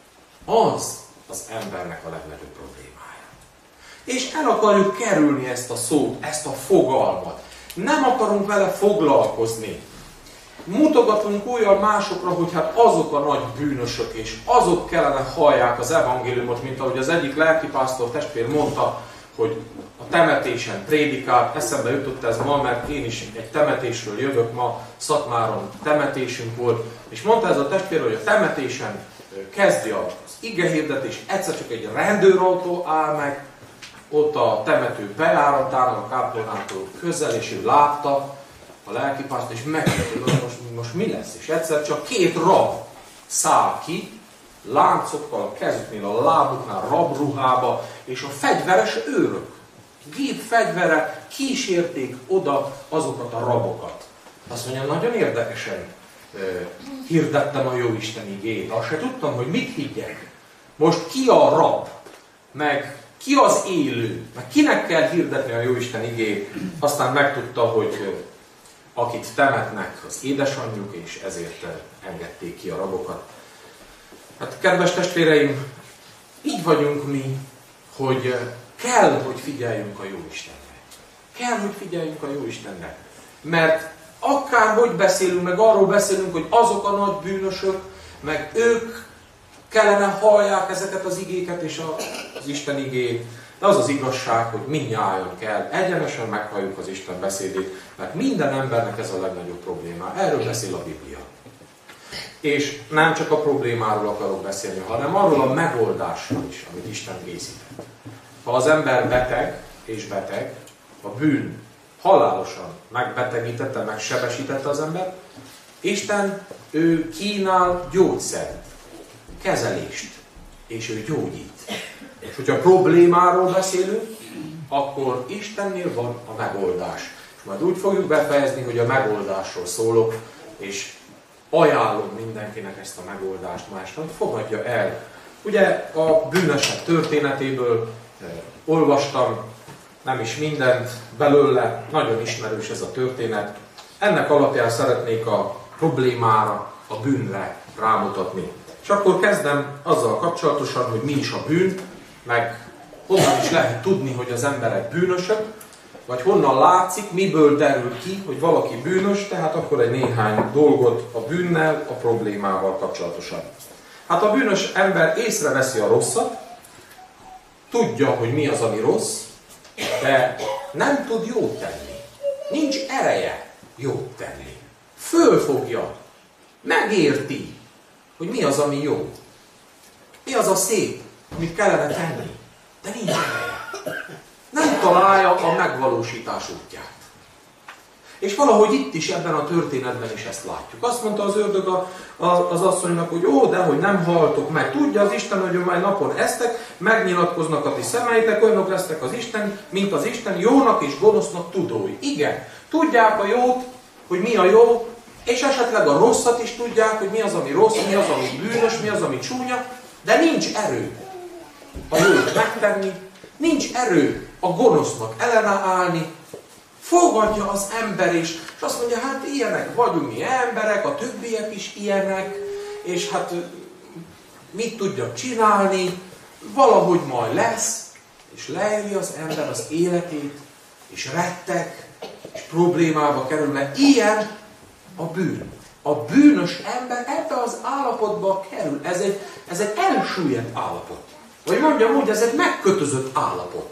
Az embernek a legnagyobb problémája. És el akarjuk kerülni ezt a szót, ezt a fogalmat. Nem akarunk vele foglalkozni. Mutogatunk újjal másokra, hogy hát azok a nagy bűnösök, és azok kellene hallják az evangéliumot, mint ahogy az egyik lelkipásztor testvér mondta, hogy a temetésen prédikált. Eszembe jutott ez ma, mert én is egy temetésről jövök, ma Szatmáron temetésünk volt, és mondta ez a testvér, hogy a temetésen kezdi az igehirdetés, egyszer csak egy rendőrautó áll meg, ott a temető bejáratánál, a kápolnától közel, és ő látta a lelkipásztor, és megkérdezi, most mi lesz? És egyszer csak 2 rab száll ki, láncokkal a kezüknél, a lábuknál, rabruhába, és a fegyveres őrök, gépfegyverek kísérték oda azokat a rabokat. Azt mondja, nagyon érdekesen hirdettem a Jóisten igéjét. Azt se tudtam, hogy mit higgyek. Most ki a rab, meg ki az élő, meg kinek kell hirdetni a Jóisten igéjét. Aztán megtudta, hogy akit temetnek, az édesanyjuk, és ezért engedték ki a rabokat. Hát kedves testvéreim, így vagyunk mi, hogy kell, hogy figyeljünk a Jóistenre. Kell, hogy figyeljünk a Jóistenre. Mert akárhogy beszélünk, meg arról beszélünk, hogy azok a nagy bűnösök, meg ők kellene hallják ezeket az igéket és az Isten igéjét. De az az igazság, hogy mindnyájan kell egyenesen meghalljuk az Isten beszédét, mert minden embernek ez a legnagyobb probléma. Erről beszél a Biblia. És nem csak a problémáról akarok beszélni, hanem arról a megoldásról is, amit Isten készített. Ha az ember beteg, és beteg, a bűn halálosan megbetegítette, megsebesítette az embert, Isten, ő kínál gyógyszert, kezelést, és ő gyógyít. És hogyha problémáról beszélünk, akkor Istennél van a megoldás. És majd úgy fogjuk befejezni, hogy a megoldásról szólok, és ajánlom mindenkinek ezt a megoldást ma este, hogy fogadja el. Ugye a bűnösek történetéből olvastam, nem is mindent belőle, nagyon ismerős ez a történet. Ennek alapján szeretnék a problémára, a bűnre rámutatni. És akkor kezdem azzal kapcsolatosan, hogy mi is a bűn, meg honnan is lehet tudni, hogy az emberek bűnösök, vagy honnan látszik, miből derül ki, hogy valaki bűnös, tehát akkor egy néhány dolgot a bűnnel, a problémával kapcsolatosan. Hát a bűnös ember észreveszi a rosszat, tudja, hogy mi az, ami rossz, de nem tud jót tenni. Nincs ereje jót tenni. Fölfogja, megérti, hogy mi az, ami jó. Mi az a szép, amit kellene tenni, de nincs ereje. Nem találja a megvalósítás útját. És valahogy itt is, ebben a történetben is ezt látjuk. Azt mondta az ördög az asszonynak, hogy ó, de hogy nem haltok meg. Tudja az Isten, hogy majd napon esztek, megnyilatkoznak a ti szemeitek, olyanok lesztek az Isten, mint az Isten, jónak és gonosznak tudói. Igen, tudják a jót, hogy mi a jó, és esetleg a rosszat is tudják, hogy mi az, ami rossz, mi az, ami bűnös, mi az, ami csúnya, de nincs erő a jót megtenni, nincs erő a gonosznak ellenállni. Fogadja az ember is, és azt mondja, hát ilyenek vagyunk mi emberek, a többiek is ilyenek, és hát mit tudjak csinálni, valahogy majd lesz, és leéli az ember az életét, és retteg, és problémába kerül, mert ilyen a bűn. A bűnös ember ebbe az állapotba kerül. Ez egy elsüllyedt állapot. Vagy mondjam úgy, ez egy megkötözött állapot.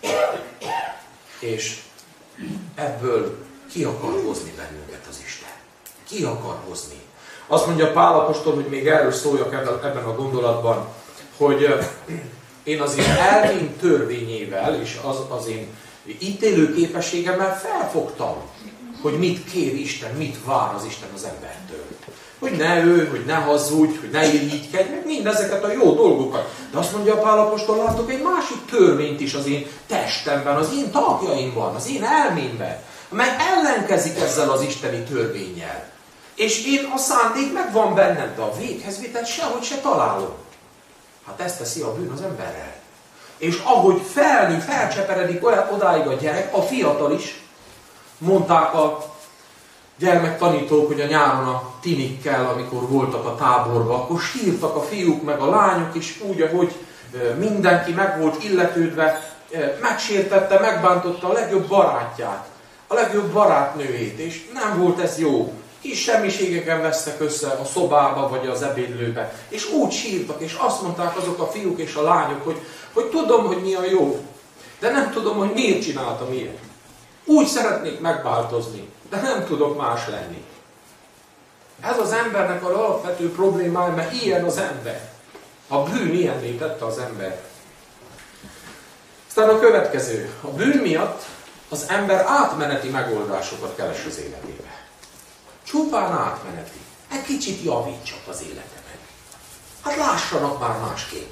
És ebből ki akar hozni bennünket az Isten? Ki akar hozni? Azt mondja Pál apostol, hogy még erről szóljak ebben a gondolatban, hogy én az én elmém törvényével és az én ítélő képességemmel felfogtam, hogy mit kér Isten, mit vár az Isten az embertől. Hogy ne ő, hogy ne hazudj, hogy ne irigykedj, meg mindezeket a jó dolgokat. De azt mondja a Pál apostol, látok egy másik törvényt is az én testemben, az én tagjaimban, az én elmémben, amely ellenkezik ezzel az isteni törvénnyel. És én a szándék megvan bennem, de a véghezvitelt sehogy se találom. Hát ezt teszi a bűn az emberrel. És ahogy felnő, felcseperedik odáig a gyerek, a fiatal is, mondták a gyermektanítók, hogy a nyáron a tinikkel, amikor voltak a táborban, akkor sírtak a fiúk meg a lányok is úgy, ahogy mindenki meg volt illetődve, megsértette, megbántotta a legjobb barátját, a legjobb barátnőjét, és nem volt ez jó. Kis semmiségeken vesztek össze a szobába vagy az ebédlőbe, és úgy sírtak, és azt mondták azok a fiúk és a lányok, hogy tudom, hogy mi a jó, de nem tudom, hogy miért csináltam ilyet. Úgy szeretnék megváltozni, de nem tudok más lenni. Ez az embernek az alapvető problémája, mert ilyen az ember. A bűn ilyenné tette az ember. Aztán a következő. A bűn miatt az ember átmeneti megoldásokat keres az életébe. Csupán átmeneti. Egy kicsit javítsak az életemet. Hát lássanak már másképp.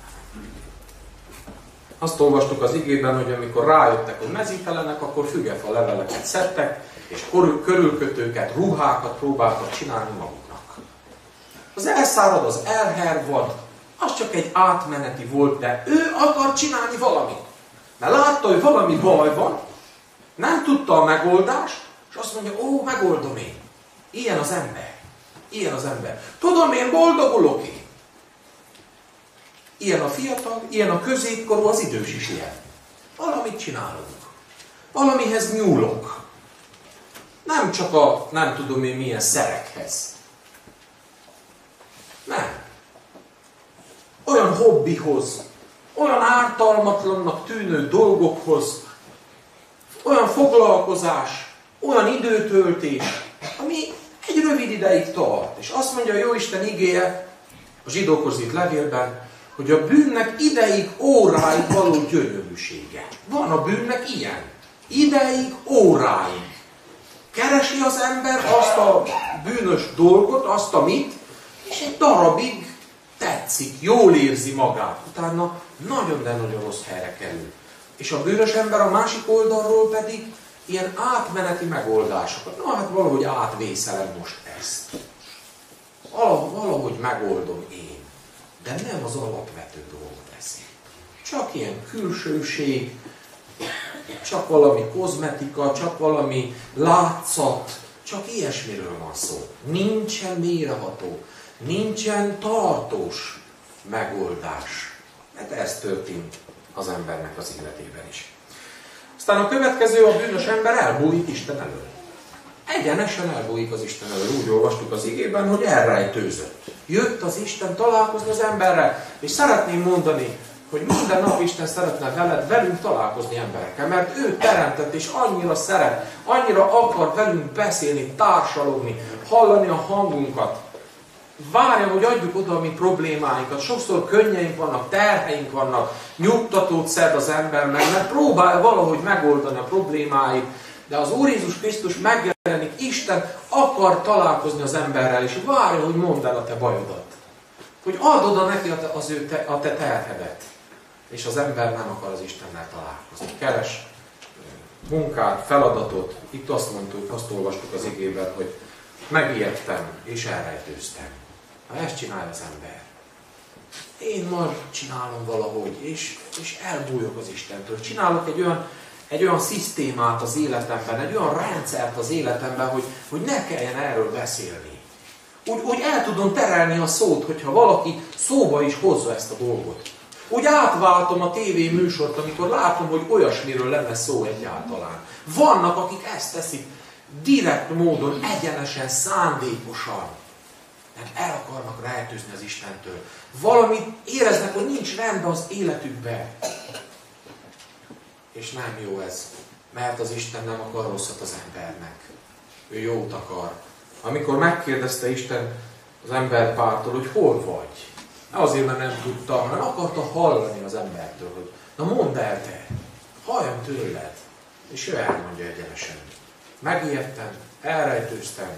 Azt olvastuk az igében, hogy amikor rájöttek, hogy mezítelenek, akkor fügefa leveleket szedtek, és körülkötőket, ruhákat próbáltak csinálni maguknak. Az elszárad, az elhervad, az csak egy átmeneti volt, de ő akar csinálni valamit. Mert látta, hogy valami baj van, nem tudta a megoldást, és azt mondja, ó, megoldom én. Ilyen az ember. Ilyen az ember. Tudom, én boldogulok én. Ilyen a fiatal, ilyen a középkorú, az idős is ilyen. Valamit csinálunk. Valamihez nyúlok. Nem csak a nem tudom én milyen szerekhez. Nem. Olyan hobbihoz, olyan ártalmatlannak tűnő dolgokhoz, olyan foglalkozás, olyan időtöltés, ami egy rövid ideig tart. És azt mondja a Jóisten igéje a zsidókhoz írt levélben, hogy a bűnnek ideig, óráig való gyönyörűsége. Van a bűnnek ilyen. Ideig, óráig. Keresi az ember azt a bűnös dolgot, azt amit, és egy darabig tetszik, jól érzi magát. Utána nagyon, de nagyon rossz helyre kerül. És a bűnös ember a másik oldalról pedig ilyen átmeneti megoldásokat. Na hát valahogy átvészelem most ezt. Valahogy megoldom én. De nem az alapvető dolgot teszi. Csak ilyen külsőség, csak valami kozmetika, csak valami látszat, csak ilyesmiről van szó. Nincsen mélyreható, nincsen tartós megoldás. Mert ez történt az embernek az életében is. Aztán a következő, a bűnös ember elbújik Isten elől. Egyenesen elbújik az Isten elől. Úgy olvastuk az igében, hogy elrejtőzött. Jött az Isten találkozni az emberrel, és szeretném mondani, hogy minden nap Isten szeretne velünk találkozni emberekkel, mert ő teremtett, és annyira szeret, annyira akar velünk beszélni, társalogni, hallani a hangunkat. Várja, hogy adjuk oda a mi problémáinkat. Sokszor könnyeink vannak, terheink vannak, nyugtatót szed az ember meg, mert próbál valahogy megoldani a problémáit, de az Úr Jézus Krisztus megjelenik, Isten akar találkozni az emberrel, és várja, hogy mondd el a te bajodat. Hogy add oda neki a te terhedet. És az ember nem akar az Istennel találkozni. Keres munkát, feladatot. Itt azt mondtuk, azt olvastuk az igében, hogy megijedtem és elrejtőztem. Ha ezt csinálja az ember. Én majd csinálom valahogy, és elbújok az Istentől. Csinálok egy olyan szisztémát az életemben, egy olyan rendszert az életemben, hogy ne kelljen erről beszélni. Úgy el tudom terelni a szót, hogyha valaki szóba is hozza ezt a dolgot. Úgy átváltom a tévé műsort, amikor látom, hogy olyasmiről lenne szó egyáltalán. Vannak, akik ezt teszik direkt módon, egyenesen, szándékosan. Mert el akarnak rejtőzni az Istentől. Valamit éreznek, hogy nincs rendben az életükben. És nem jó ez, mert az Isten nem akar rosszat az embernek. Ő jót akar. Amikor megkérdezte Isten az emberpártól, hogy hol vagy, azért, mert nem tudta, hanem akarta hallani az embertől, hogy na mondd el te, halljam tőled. És ő elmondja egyenesen. Megijedtem, elrejtőztem.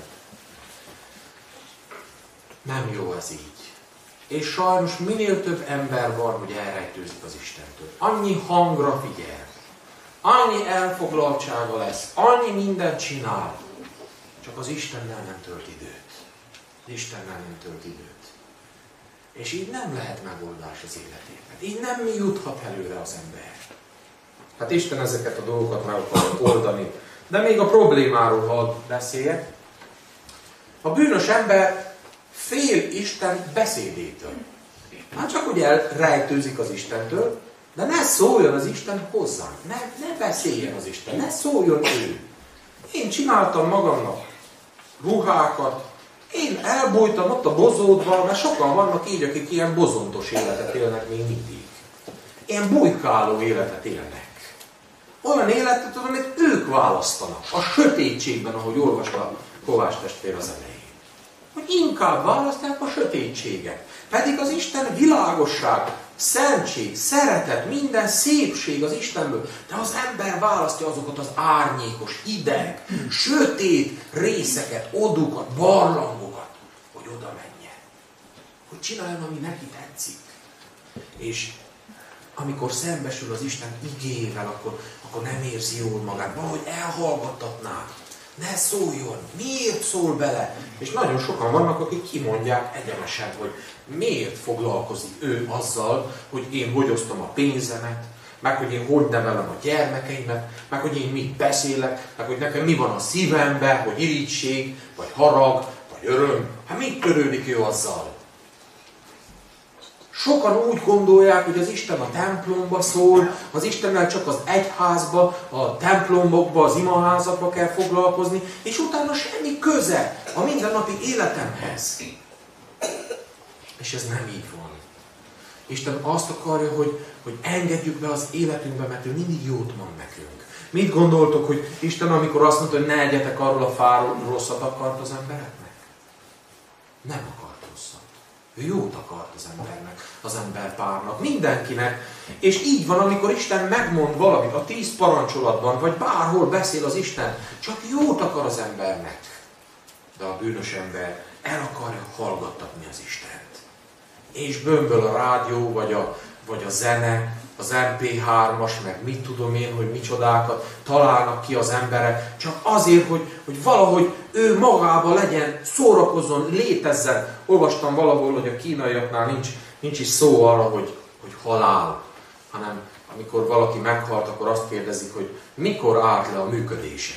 Nem jó ez így. És sajnos minél több ember van, hogy elrejtőzik az Istentől. Annyi hangra figyel, annyi elfoglaltsága lesz, annyi mindent csinál, csak az Istennel nem tölt időt. Istennel nem tölt időt. És így nem lehet megoldás az életében. Így nem juthat előre az ember. Hát Isten ezeket a dolgokat meg akarja oldani. De még a problémáról hadd beszéljek. A bűnös ember fél Isten beszédétől. Hát csak úgy elrejtőzik az Istentől, de ne szóljon az Isten hozzánk. Ne beszéljen az Isten, ne szóljon ő. Én csináltam magamnak ruhákat, én elbújtam ott a bozótban, mert sokan vannak így, akik ilyen bozontos életet élnek még mindig. Ilyen bujkáló életet élnek. Olyan életet, amit ők választanak. A sötétségben, ahogy olvasta Kovács testvér az elején. Hogy inkább választják a sötétséget. Pedig az Isten világosság, szentség, szeretet, minden szépség az Istenből. De az ember választja azokat az árnyékos, hideg, sötét részeket, odukat, barlangokat, hogy oda menjen. Hogy csináljon, ami neki tetszik. És amikor szembesül az Isten igével, akkor nem érzi jól magát. Valahogy elhallgattatná. Ne szóljon. Miért szól bele? És nagyon sokan vannak, akik kimondják egyenesen, hogy miért foglalkozik ő azzal, hogy én hogy osztom a pénzemet, meg hogy én hogy nevelem a gyermekeimet, meg hogy én mit beszélek, meg hogy nekem mi van a szívemben, hogy irigység, vagy harag, vagy öröm. Hát mit törődik ő azzal? Sokan úgy gondolják, hogy az Isten a templomba szól, az Istennel csak az egyházba, a templomokba, az imaházakba kell foglalkozni, és utána semmi köze a mindennapi életemhez. És ez nem így van. Isten azt akarja, hogy engedjük be az életünkbe, mert ő mindig jót mond nekünk. Mit gondoltok, hogy Isten, amikor azt mondta, hogy ne egyetek arról a fáról, rosszat akart az embereknek? Nem akart rosszat. Ő jót akart az embernek, az emberpárnak, mindenkinek. És így van, amikor Isten megmond valamit a 10 parancsolatban, vagy bárhol beszél az Isten, csak jót akar az embernek. De a bűnös ember el akarja hallgattatni az Istent. És bömböl a rádió, vagy a zene, az MP3-as, meg mit tudom én, hogy micsodákat találnak ki az emberek, csak azért, hogy valahogy ő magában legyen, szórakozzon, létezzen. Olvastam valahol, hogy a kínaiaknál nincs is szó arra, hogy halál, hanem amikor valaki meghalt, akkor azt kérdezik, hogy mikor állt le a működése.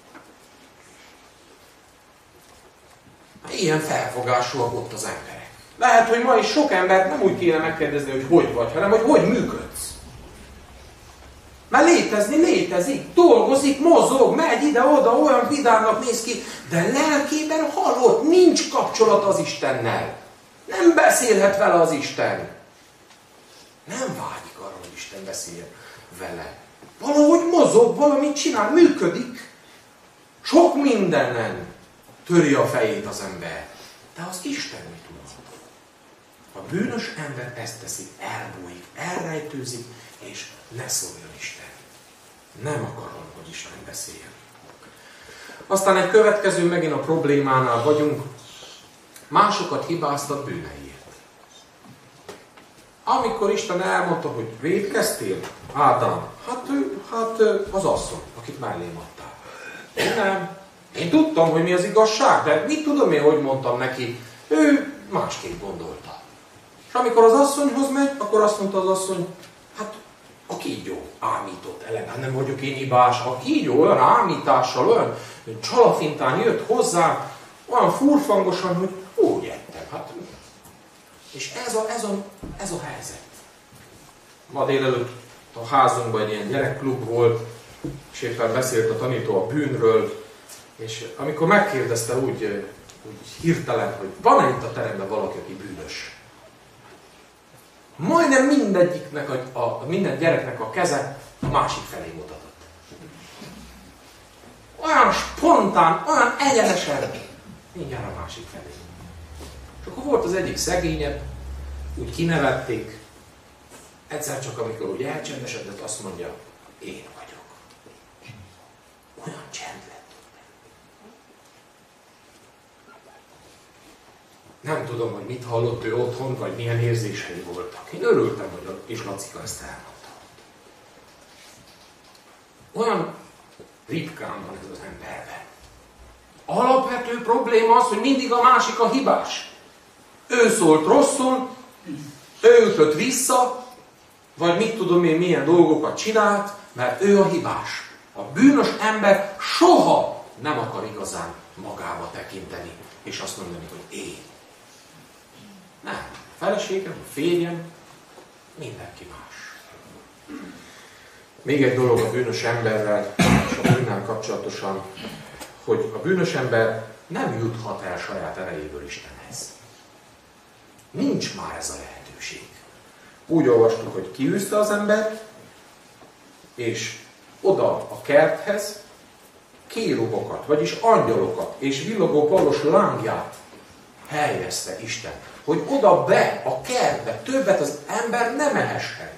Ilyen felfogásúak ott az emberek. Lehet, hogy ma is sok embert nem úgy kéne megkérdezni, hogy vagy, hanem hogy működsz. Mert létezik, dolgozik, mozog, megy ide-oda, olyan vidámnak néz ki, de lelkében halott, nincs kapcsolat az Istennel. Nem beszélhet vele az Isten. Nem vágyik arra, hogy Isten beszéljen vele. Valahogy mozog, valamit csinál, működik. Sok mindenen töri a fejét az ember. De az Isten mit tud? A bűnös ember ezt teszi, elbújik, elrejtőzik, és ne szóljon Isten. Nem akarom, hogy Isten beszéljen. Aztán egy következő, megint a problémánál vagyunk, másokat hibáztat bűneiért. Amikor Isten elmondta, hogy vétkeztél, Ádám, hát az asszony, akit mellém adtál. Én nem. Én tudtam, hogy mi az igazság, de mit tudom én, hogy mondtam neki. Ő másképp gondolta. És amikor az asszonyhoz megy, akkor azt mondta az asszony, hát a kígyó ámított elem, nem vagyok én hibás. A kígyó olyan ámítással, olyan csalafintán jött hozzám, olyan furfangosan, hogy úgy ettem. Hát. És ez a helyzet. Ma délelőtt a házunkban egy ilyen gyerekklub volt, és éppen beszélt a tanító a bűnről, és amikor megkérdezte úgy hirtelen, hogy van-e itt a teremben valaki, aki bűnös? Majdnem mindegyiknek, minden gyereknek a keze a másik felé mutatott. Olyan spontán, olyan egyenesen, mindjárt a másik felé. És akkor volt az egyik szegényebb, úgy kinevették, egyszer csak amikor úgy elcsendesedett, azt mondja, én vagyok. Olyan csend lett. Nem tudom, hogy mit hallott ő otthon, vagy milyen érzései voltak. Én örültem, hogy és Lacika ezt elmondta. Olyan ritkán van ez az emberben. Alapvető probléma az, hogy mindig a másik a hibás. Ő szólt rosszul, ő ütött vissza, vagy mit tudom én, milyen dolgokat csinált, mert ő a hibás. A bűnös ember soha nem akar igazán magába tekinteni, és azt mondani, hogy én. Nem. A feleségem, a férjem, mindenki más. Még egy dolog a bűnös emberrel, és a bűnnel kapcsolatosan, hogy a bűnös ember nem juthat el saját erejéből Istenhez. Nincs már ez a lehetőség. Úgy olvastuk, hogy kiűzte az embert, és oda a kerthez kérubokat, vagyis angyalokat, és villogó palos lángját helyezte Isten, hogy oda be, a kertbe többet az ember nem mehessen.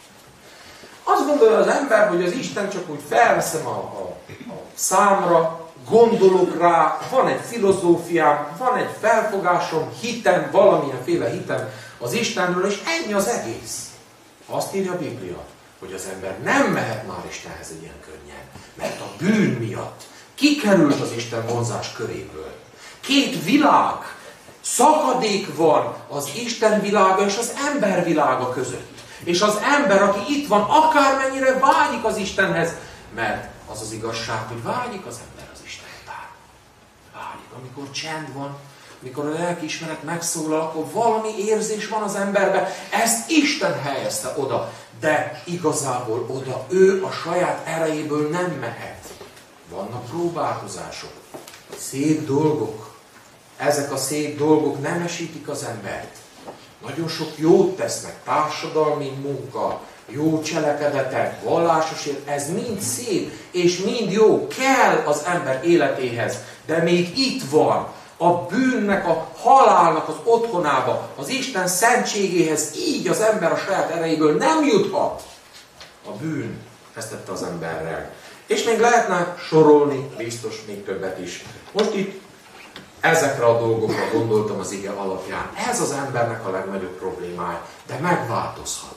Azt gondolja az ember, hogy az Isten csak úgy felveszem a számra, gondolok rá, van egy filozófiám, van egy felfogásom, hitem, valamilyenféle hitem az Istenről, és ennyi az egész. Azt írja a Biblia, hogy az ember nem mehet már Istenhez egy ilyen könnyen, mert a bűn miatt kikerült az Isten vonzás köréből. Két világ, szakadék van az Isten világa és az ember világa között. És az ember, aki itt van, akármennyire vágyik az Istenhez, mert az az igazság, hogy vágyik az ember az Istentől. Vágyik. Amikor csend van, amikor a lelkiismeret megszólal, akkor valami érzés van az emberben. Ezt Isten helyezte oda, de igazából oda ő a saját erejéből nem mehet. Vannak próbálkozások, szép dolgok. Ezek a szép dolgok nem esítik az embert. Nagyon sok jót tesznek, társadalmi munka, jó cselekedetek, vallásos élet, ez mind szép, és mind jó, kell az ember életéhez, de még itt van, a bűnnek, a halálnak az otthonába, az Isten szentségéhez, így az ember a saját erejéből nem juthat. A bűn ezt tette az emberrel. És még lehetne sorolni, biztos még többet is. Most itt ezekre a dolgokra gondoltam az ige alapján. Ez az embernek a legnagyobb problémája, de megváltozhat.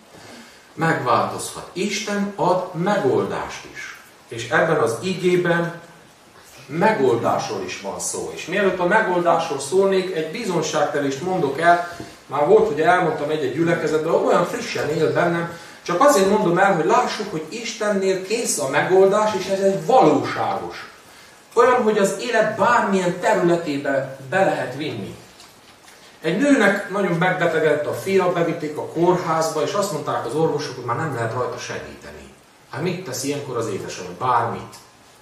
Megváltozhat. Isten ad megoldást is. És ebben az igében megoldásról is van szó. És mielőtt a megoldásról szólnék, egy bizonságtelést mondok el. Már volt, hogy elmondtam egy gyülekezetben, olyan frissen él bennem, csak azért mondom el, hogy lássuk, hogy Istennél kész a megoldás, és ez egy valóságos. Olyan, hogy az élet bármilyen területébe be lehet vinni. Egy nőnek nagyon megbetegedett a fia, bevitték a kórházba, és azt mondták az orvosok, hogy már nem lehet rajta segíteni. Hát mit tesz ilyenkor az édesanyja? Bármit.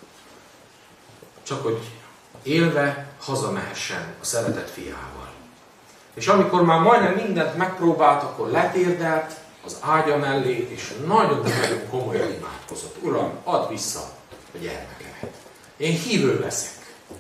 Csak hogy élve hazamehessen a szeretett fiával. És amikor már majdnem mindent megpróbált, akkor letérdelt az ágya mellé, és nagyon komolyan imádkozott. Uram, add vissza a gyermekemet. Én hívő leszek.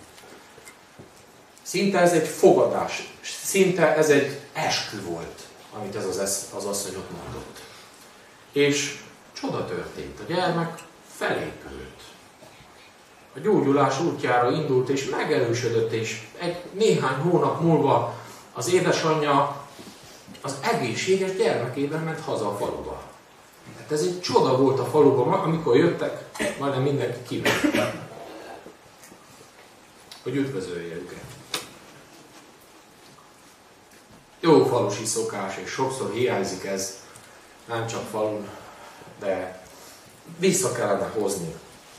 Szinte ez egy fogadás, szinte ez egy eskü volt, amit ez az asszony ott mondott. És csoda történt. A gyermek felépült. A gyógyulás útjára indult, és megerősödött, és néhány hónap múlva az édesanyja az egészséges gyermekében ment haza a faluba. Hát ez egy csoda volt a faluban, amikor jöttek, majdnem mindenki kiment, hogy üdvözölje őket. Jó falusi szokás, és sokszor hiányzik ez, nem csak falun, de vissza kellene hozni.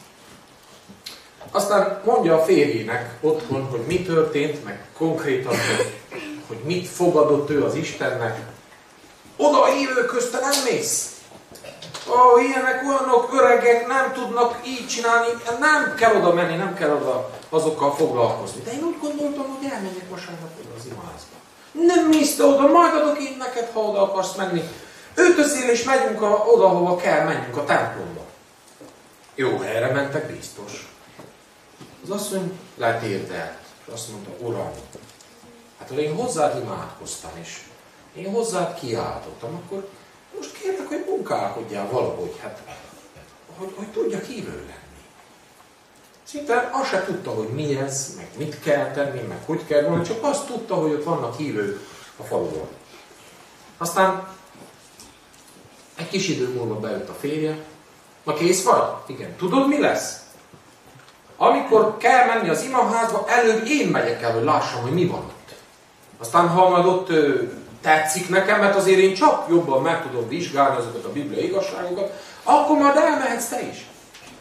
Aztán mondja a férjének otthon, hogy mi történt, meg konkrétan, hogy mit fogadott ő az Istennek. Oda a hívők közte nem mész. Ó, ilyenek, olyanok öregek, nem tudnak így csinálni, nem kell oda menni, nem kell oda azokkal foglalkozni. De én úgy gondoltam, hogy elmenjek vasárnap oda az imaházba. Nem mész te oda, majd adok én neked, ha oda akarsz menni. Öltözél és megyünk oda, hova kell, menjünk a templomba. Jó helyre mentek, biztos. Az asszony letérdelt, és azt mondta, Uram, hát ha én hozzád imádkoztam, és én hozzád kiáltottam, akkor most kérlek, hogy munkálkodjál valahogy, hát, hogy tudjak hívő lenni. Szinte azt se tudta, hogy mi ez, meg mit kell tenni, meg hogy kell volna, csak azt tudta, hogy ott vannak hívők a faluban. Aztán egy kis idő múlva bejött a férje. Na kész vagy? Igen. Tudod, mi lesz? Amikor kell menni az imaházba, előbb én megyek el, hogy lássam, hogy mi van ott. Aztán ha majd ott tetszik nekem, mert azért én csak jobban meg tudom vizsgálni azokat a bibliai igazságokat, akkor majd elmehetsz te is.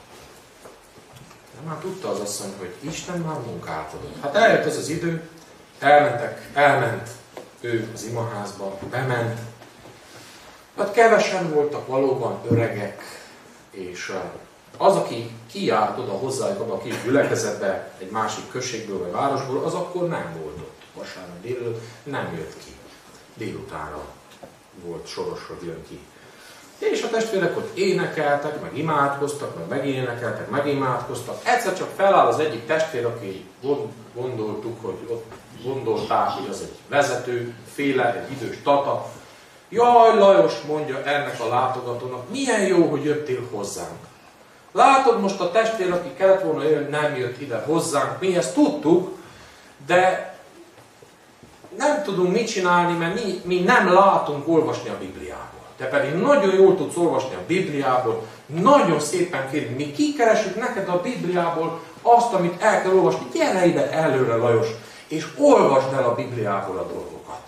De már tudta az asszony, hogy Isten már munkálkodott. Hát eljött az az idő, elment ő az imaházba, bement. Hát kevesen voltak valóban öregek, és az, aki kijárt oda hozzájuk abba a kis gyülekezetbe, egy másik községből vagy városból, az akkor nem volt ott. Vasárnap délelőtt nem jött ki. Délutánra volt soros, hogy jön ki. És a testvérek ott énekeltek, meg imádkoztak, meg megénekeltek, megimádkoztak. Egyszer csak feláll az egyik testvér, aki gondolták, hogy az egy vezető, féle, egy idős tata. Jaj, Lajos, mondja ennek a látogatónak, milyen jó, hogy jöttél hozzánk. Látod, most a testvér, aki kellett volna jönni, nem jött ide hozzánk. Mi ezt tudtuk, de nem tudunk mit csinálni, mert mi nem látunk olvasni a Bibliából. Te pedig nagyon jól tudsz olvasni a Bibliából, nagyon szépen kérünk, mi kikeresünk neked a Bibliából azt, amit el kell olvasni. Gyere ide előre, Lajos, és olvasd el a Bibliából a dolgokat.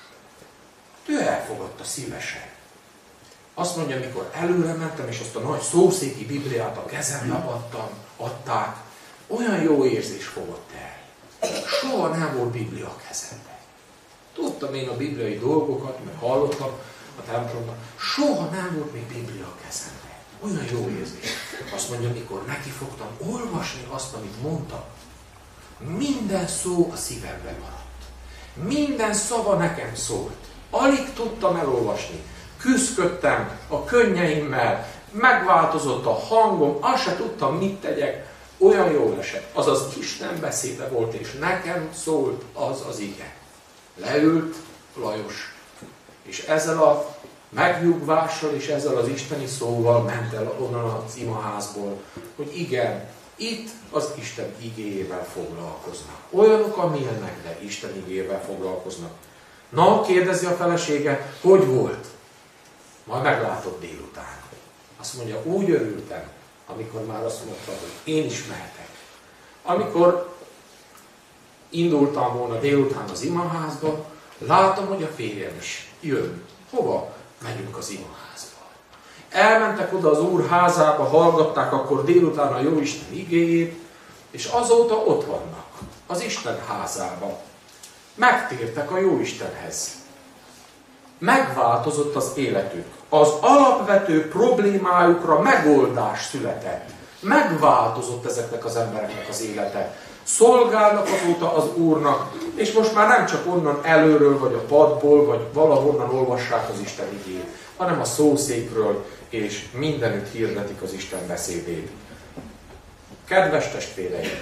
Ő elfogadta szívesen. Azt mondja, amikor előre mentem, és azt a nagy szószéki Bibliát a kezembe adták, olyan jó érzés fogott el. Soha nem volt Biblia a kezemben. Tudtam én a bibliai dolgokat, meg hallottam a templomban, soha nem volt még Biblia a kezemben. Olyan jó érzés. Azt mondja, mikor nekifogtam olvasni azt, amit mondtam, minden szó a szívemben maradt. Minden szava nekem szólt. Alig tudtam elolvasni. Küszködtem a könnyeimmel, megváltozott a hangom, azt se tudtam, mit tegyek. Olyan jól esett. Az az Isten beszéde volt, és nekem szólt az ige. Leült Lajos, és ezzel a megnyugvással, és ezzel az isteni szóval ment el onnan az imaházból, hogy igen, itt az Isten igéjével foglalkoznak. Olyanok, amilyenek, de Isten igéjével foglalkoznak. Na, kérdezi a felesége, hogy volt? Majd meglátod délután. Azt mondja, úgy örültem, amikor már azt mondta, hogy én is mehetek. Amikor indultam volna délután az imaházba, látom, hogy a férjem is jön. Hova? Megyünk az imaházba. Elmentek oda az Úr házába, hallgatták akkor délután a Jóisten igéjét, és azóta ott vannak, az Isten házába. Megtértek a Jóistenhez. Megváltozott az életük. Az alapvető problémájukra megoldás született. Megváltozott ezeknek az embereknek az élete. Szolgálnak azóta az Úrnak, és most már nem csak onnan előről, vagy a padból, vagy valahonnan olvassák az Isten igét, hanem a szószékről, és mindenütt hirdetik az Isten beszédét. Kedves testvéreim,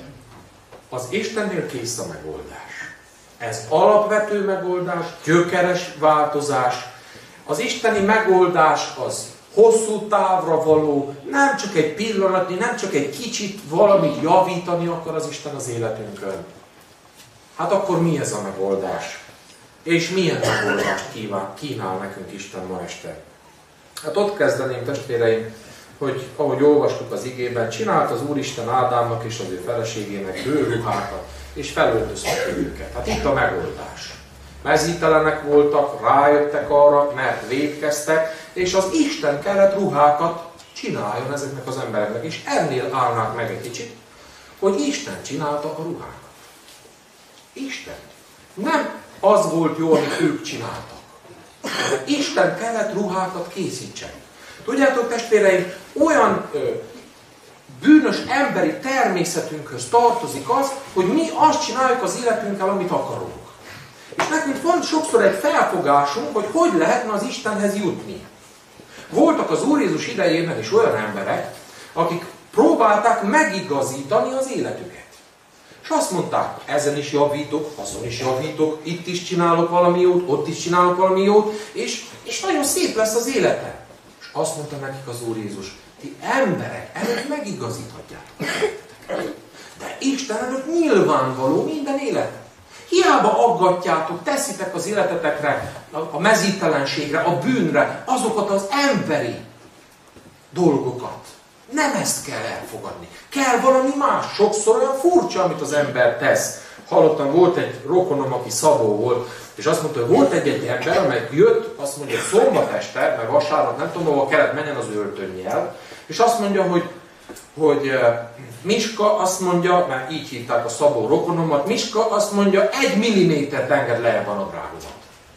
az Istennél kész a megoldás. Ez alapvető megoldás, gyökeres változás. Az isteni megoldás az hosszú távra való, nem csak egy pillanatnyi, nem csak egy kicsit valamit javítani akar az Isten az életünkön. Hát akkor mi ez a megoldás? És milyen megoldást kínál nekünk Isten ma este? Hát ott kezdeném, testvéreim, hogy ahogy olvastuk az igében, csinált az Úristen Ádámnak és az ő feleségének bőrruhákat, és felöltözte őket. Hát itt a megoldás. Mezítelenek voltak, rájöttek arra, mert vétkeztek, és az Isten kellett ruhákat csináljon ezeknek az embereknek. És ennél állnák meg egy kicsit, hogy Isten csinálta a ruhákat. Isten. Nem az volt jó, amit ők csináltak. Isten kellett ruhákat készítsen. Tudjátok, testvéreim, olyan bűnös emberi természetünkhöz tartozik az, hogy mi azt csináljuk az életünkkel, amit akarunk. És nekünk van sokszor egy felfogásunk, hogy hogy lehetne az Istenhez jutni. Voltak az Úr Jézus idejében is olyan emberek, akik próbálták megigazítani az életüket. És azt mondták, ezen is javítok, azon is javítok, itt is csinálok valami jót, ott is csinálok valami jót, és nagyon szép lesz az életem. És azt mondta nekik az Úr Jézus, ti emberek előtt megigazíthatjátok. De Isten előtt nyilvánvaló minden élet. Hiába aggatjátok, teszitek az életetekre, a mezítelenségre, a bűnre, azokat az emberi dolgokat. Nem ezt kell elfogadni. Kell valami más. Sokszor olyan furcsa, amit az ember tesz. Hallottam, volt egy rokonom, aki szabó volt, és azt mondta, hogy volt egy ember, amely jött, azt mondja, hogy szombat este, mert vasárnap nem tudom, hova kellett menjen az öltönnyel, és azt mondja, hogy Miska azt mondja, mert így hívták a szabó rokonomat, Miska azt mondja, 1 millimétert enged lejjebb a nadrágomat.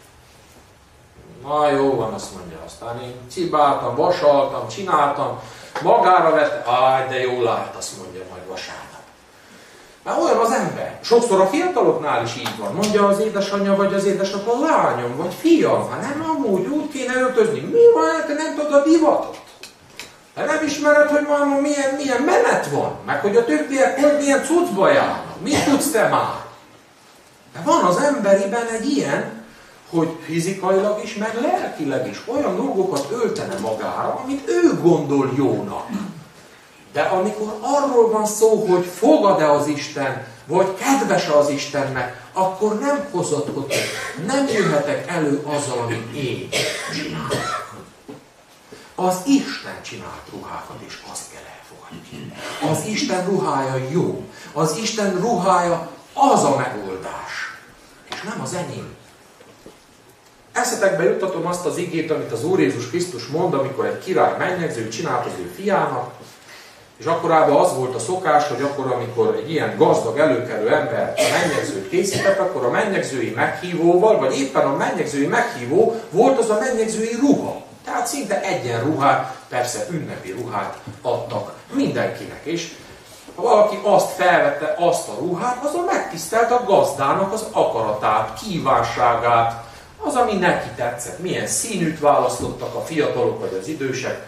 Na jó van, azt mondja, aztán én cibáltam, vasaltam, csináltam, magára vette, de jól lát, azt mondja majd vasárnap. Mert olyan az ember. Sokszor a fiataloknál is így van. Mondja az édesanyja, vagy az édesapa, lányom, vagy fiam, hát nem amúgy úgy kéne öltözni. Mi van, te nem tudod a divatot? Te nem ismered, hogy ma milyen menet van? Meg hogy a többiek hogy milyen cuccba járnak? Mit tudsz te már? De van az emberiben egy ilyen, hogy fizikailag is, meg lelkileg is olyan dolgokat öltene magára, amit ő gondol jónak. De amikor arról van szó, hogy fogad-e az Isten, vagy kedves-e az Istennek, akkor nem hozhatod, nem jöhetek elő azzal, amit én csinálok. Az Isten csinált ruhákat, és azt kell elfogadni. Az Isten ruhája jó. Az Isten ruhája az a megoldás, és nem az enyém. Eszetekbe juttatom azt az igét, amit az Úr Jézus Krisztus mond, amikor egy király mennyegzőt csinált az ő fiának, és akkorában az volt a szokás, hogy akkor, amikor egy ilyen gazdag, előkelő ember a mennyegzőt készített, akkor a mennyegzői meghívóval, vagy éppen a mennyegzői meghívó volt az a mennyegzői ruha. Tehát szinte egyenruhát, persze ünnepi ruhát adtak mindenkinek. És ha valaki azt felvette, azt a ruhát, azon megtisztelt a gazdának az akaratát, kívánságát, az, ami neki tetszett, milyen színűt választottak a fiatalok vagy az idősek.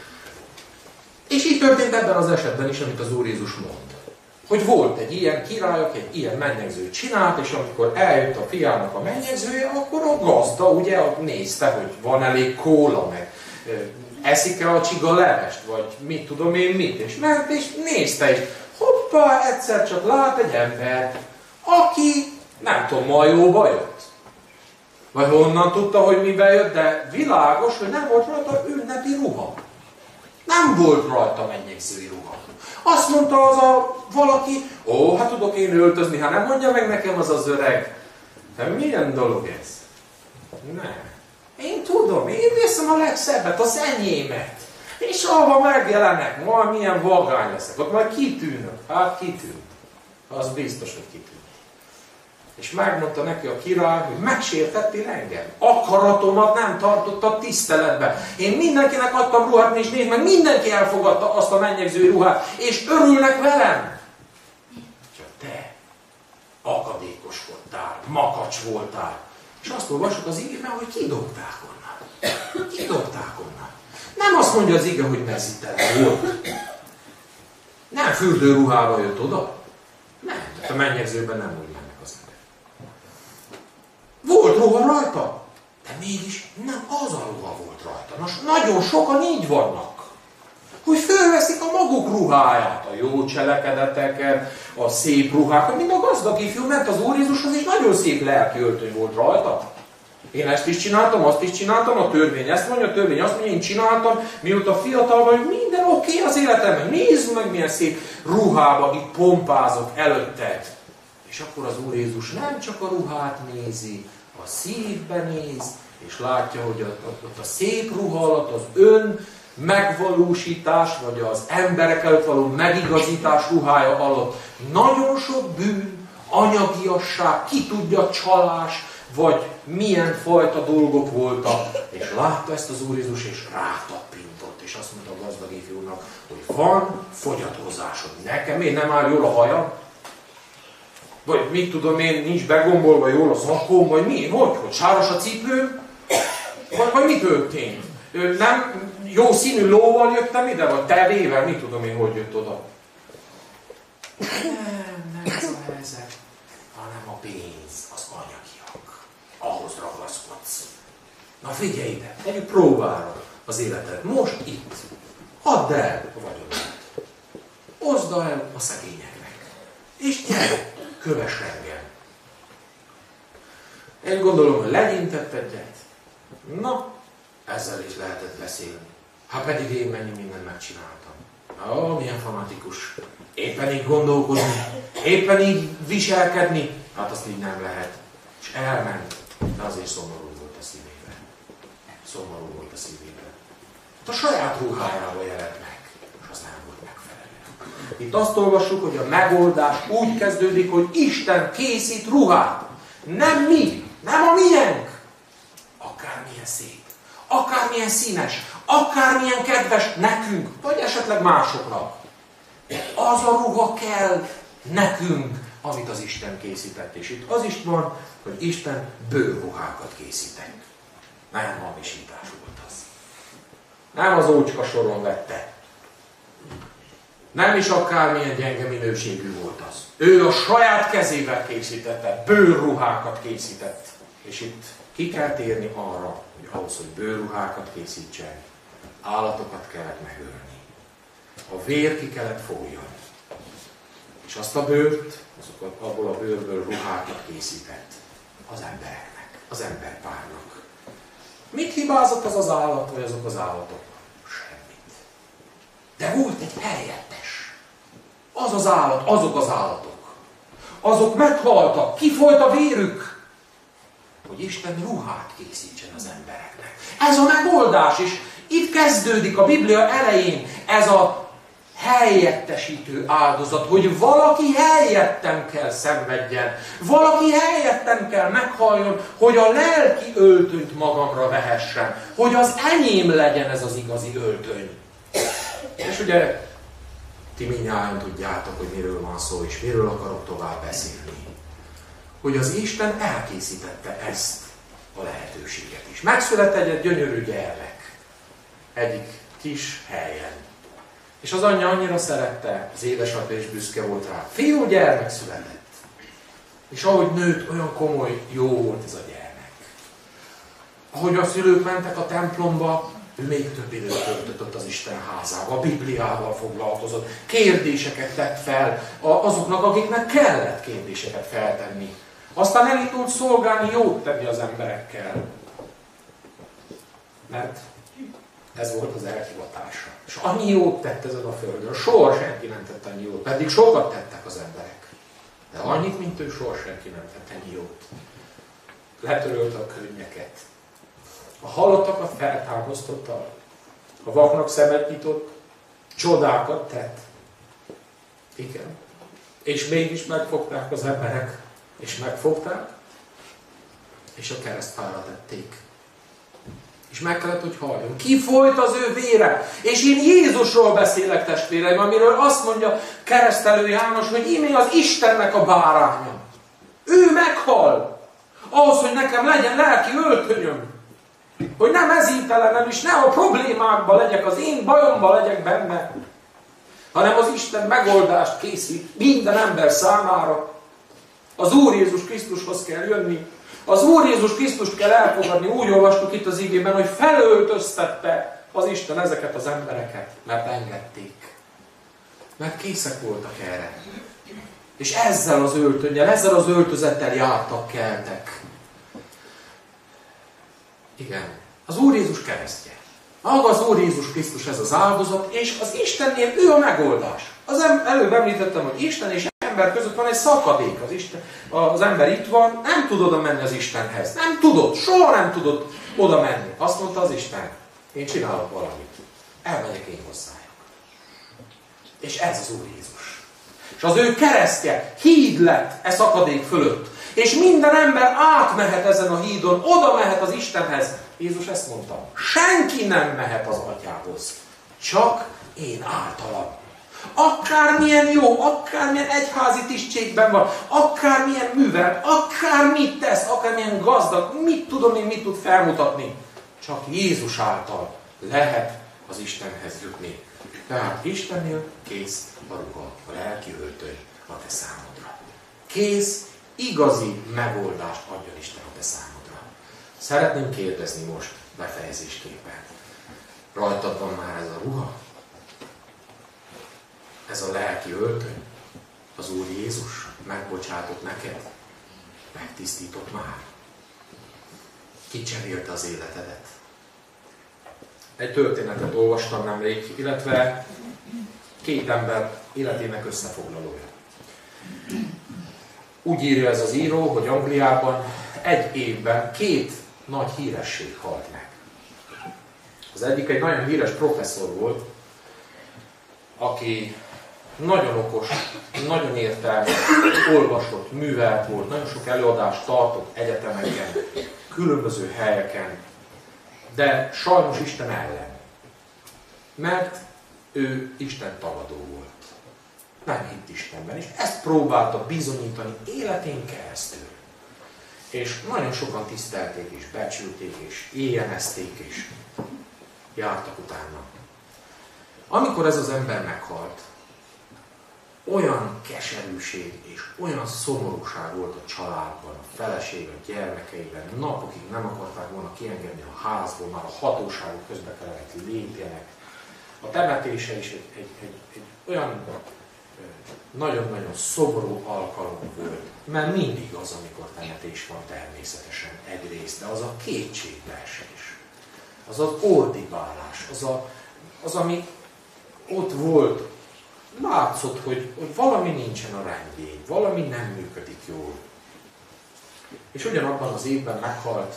És így történt ebben az esetben is, amit az Úr Jézus mond. Hogy volt egy ilyen király, aki egy ilyen mennyegzőt csinált, és amikor eljött a fiának a mennyegzője, akkor a gazda ugye nézte, hogy van elég kóla, meg eszik-e a csiga levest, vagy mit tudom én mit, és ment, és nézte, és hoppá, egyszer csak lát egy embert, aki nem tudom, majóba jött. Vagy honnan tudta, hogy miben jött, de világos, hogy nem volt rajta ünnepi ruha. Nem volt rajta mennyegzői ruha. Azt mondta az a valaki, hát tudok én öltözni, hát nem mondja meg nekem az öreg. De milyen dolog ez? Nem. Én tudom, én veszem a legszebbet, az enyémet. És ahol megjelenek, majd milyen vagány leszek, ott majd kitűnök. Hát kitűnt. Az biztos, hogy kitűnt. És megmondta neki a király, hogy megsértettél engem. Akaratomat nem tartottad tiszteletbe. Én mindenkinek adtam ruhát, és nézd meg, mindenki elfogadta azt a mennyegzői ruhát, és örülnek velem. Csak te akadékoskodtál, makacs voltál. És azt olvasok az igében, hogy kidobták onnan. Kidobták onnan. Nem azt mondja az ige, hogy mezítelen volt. Nem fürdőruhával jött oda. Nem, a mennyegzőben nem úgy mennek az ember. Volt ruha rajta, de mégis nem az a ruha volt rajta. Most nagyon sokan így vannak, hogy fölveszik a maguk ruháját, a jó cselekedeteket, a szép ruhákat, mint a gazdag ifjú ment az Úr Jézushoz, és nagyon szép lelki öltöny volt rajta. Én ezt is csináltam, azt is csináltam, a törvény ezt mondja, a törvény azt mondja, én csináltam, mióta fiatal vagyok, minden oké az életemben. Nézd meg, milyen szép ruhába itt pompázok előtted. És akkor az Úr Jézus nem csak a ruhát nézi, a szívbe néz, és látja, hogy ott a szép ruha alatt az ön megvalósítás, vagy az emberek előtt való megigazítás ruhája alatt nagyon sok bűn, anyagiasság, ki tudja, csalás, vagy milyen fajta dolgok voltak, és látta ezt az Úr Jézus, és rátapintott, és azt mondta a gazdag ifjúnak, hogy van fogyatkozásod. Nekem miért nem áll jól a hajam? Vagy mit tudom én, nincs begombolva jól a zakóm, vagy mi? Hogy sáros a cipőm? Vagy mi történt? Nem jó színű lóval jöttem ide, vagy tevével? Mit tudom én, hogy jött oda? Nem ez a helyzet, hanem a pénz, az anyagiak. Ahhoz ragaszkodsz. Na figyelj ide, tegyük próbára az életed. Most itt. Add el a vagyodat. Oszd el a szegényeknek. És gyere, kövess engem. Én gondolom, hogy legyintett egyet. Na, ezzel is lehetett beszélni. Hát pedig én mennyi mindent megcsináltam. Ó, milyen fanatikus. Éppen így gondolkodni, éppen így viselkedni, hát azt így nem lehet. És elment, de azért szomorú volt a szívében. Szomorú volt a szívében. A saját ruhájával jelent meg, és az nem volt megfelelő. Itt azt olvassuk, hogy a megoldás úgy kezdődik, hogy Isten készít ruhát. Nem mi, nem a miénk. Akármilyen szép, akármilyen színes, akármilyen kedves nekünk, vagy esetleg másoknak. Az a ruha kell nekünk, amit az Isten készített. És itt az is van, hogy Isten bőrruhákat készített. Nem hamisítás volt az. Nem az ócska soron vette. Nem is akármilyen gyenge minőségű volt az. Ő a saját kezével készítette, bőrruhákat készített. És itt ki kell térni arra, hogy ahhoz, hogy bőrruhákat készítsen, állatokat kellett megölni. A vér ki kellett folyjon. És azt a bőrt, abból a bőrből ruhákat készített az embereknek, az emberpárnak. Mit hibázott az az állat, vagy azok az állatok? Semmit. De volt egy helyettes. Az az állat, azok az állatok. Azok meghaltak, kifolyt a vérük, hogy Isten ruhát készítsen az embereknek. Ez a megoldás is. Itt kezdődik a Biblia elején ez a helyettesítő áldozat, hogy valaki helyettem kell szenvedjen, valaki helyettem kell meghaljon, hogy a lelki öltönyt magamra vehessen, hogy az enyém legyen ez az igazi öltöny. És ugye ti mindnyájan tudjátok, hogy miről van szó, és miről akarok tovább beszélni. Hogy az Isten elkészítette ezt a lehetőséget is. Megszületett egy gyönyörű gyermek egyik kis helyen. És az anyja annyira szerette, az édesapja is büszke volt rá. Fiú gyermek született. És ahogy nőtt, olyan komoly, jó volt ez a gyermek. Ahogy a szülők mentek a templomba, ő még több időt töltött ott az Isten házába, a Bibliával foglalkozott, kérdéseket tett fel azoknak, akiknek kellett kérdéseket feltenni. Aztán elindult szolgálni, jót tenni az emberekkel. Mert ez volt az elhivatása. És annyi jót tett ezen a földön. Soha senki nem tett annyi jót. Pedig sokat tettek az emberek. De annyit, mint ő, soha senki nem tett ennyi jót. Letörölte a könnyeket. A halottakat feltámasztotta. A vaknak szemet nyitott. Csodákat tett. Igen. És mégis megfogták az emberek. És megfogták. És a keresztfára tették. És meg kellett, hogy halljon. Kifolyt az ő vére. És én Jézusról beszélek, testvéreim, amiről azt mondja keresztelő János, hogy íme az Istennek a báránya. Ő meghal. Ahhoz, hogy nekem legyen lelki öltönyöm. Hogy nem ezítelenem, és ne a problémákba legyek, az én bajomba legyek benne. Hanem az Isten megoldást készít minden ember számára. Az Úr Jézus Krisztushoz kell jönni. Az Úr Jézus Krisztust kell elfogadni, úgy olvastuk itt az igében, hogy felöltöztette az Isten ezeket az embereket, mert engedték. Mert készek voltak erre. És ezzel az öltönnyel, ezzel az öltözettel jártak, keltek. Igen, az Úr Jézus keresztje. Maga az Úr Jézus Krisztus ez az áldozat, és az Istennél ő a megoldás. Előbb említettem, hogy Isten és ember között van egy szakadék. Az ember itt van, nem tud oda menni az Istenhez. Nem tudod, soha nem tudod oda menni. Azt mondta az Isten, én csinálok valamit. Elmegyek én hozzájuk. És ez az Úr Jézus. És az ő keresztje híd lett e szakadék fölött. És minden ember átmehet ezen a hídon, oda mehet az Istenhez. Jézus ezt mondta, senki nem mehet az Atyához, csak én általam. Akármilyen jó, akármilyen egyházi tisztségben van, akármilyen művelt, akármit tesz, akármilyen gazdag, mit tudom én, mit tud felmutatni. Csak Jézus által lehet az Istenhez jutni. Tehát Istennél kész a ruha, a lelki öltöny a te számodra. Kész, igazi megoldást adjon Isten a te számodra. Szeretném kérdezni most befejezésképpen. Rajtad van már ez a ruha? Ez a lelki öltöny? Az Úr Jézus megbocsátott neked? Megtisztított már? Kicserélte az életedet? Egy történetet olvastam nemrég, illetve két ember életének összefoglalója. Úgy írja ez az író, hogy Angliában egy évben 2 nagy híresség halt meg. Az egyik egy nagyon híres professzor volt, aki nagyon okos, nagyon értelmes, olvasott, művelt volt, nagyon sok előadást tartott egyetemeken, különböző helyeken, de sajnos Isten ellen. Mert ő Isten tagadó volt. Nem hitt Istenben, és ezt próbálta bizonyítani életén keresztül. És nagyon sokan tisztelték, és becsülték, és éjjenezték, és jártak utána. Amikor ez az ember meghalt, olyan keserűség és olyan szomorúság volt a családban, a feleség, a gyermekeiben, napokig nem akarták volna kiengedni a házból, már a hatóságok közbe kellett lépjenek. A temetése is egy olyan nagyon-nagyon szomorú alkalom volt, mert mindig az, amikor temetés van természetesen egyrészt, de az a kétségbeesés, az az ordibálás, az ami ott volt, látszott, hogy valami nincsen a rendjén, valami nem működik jól. És ugyanabban az évben meghalt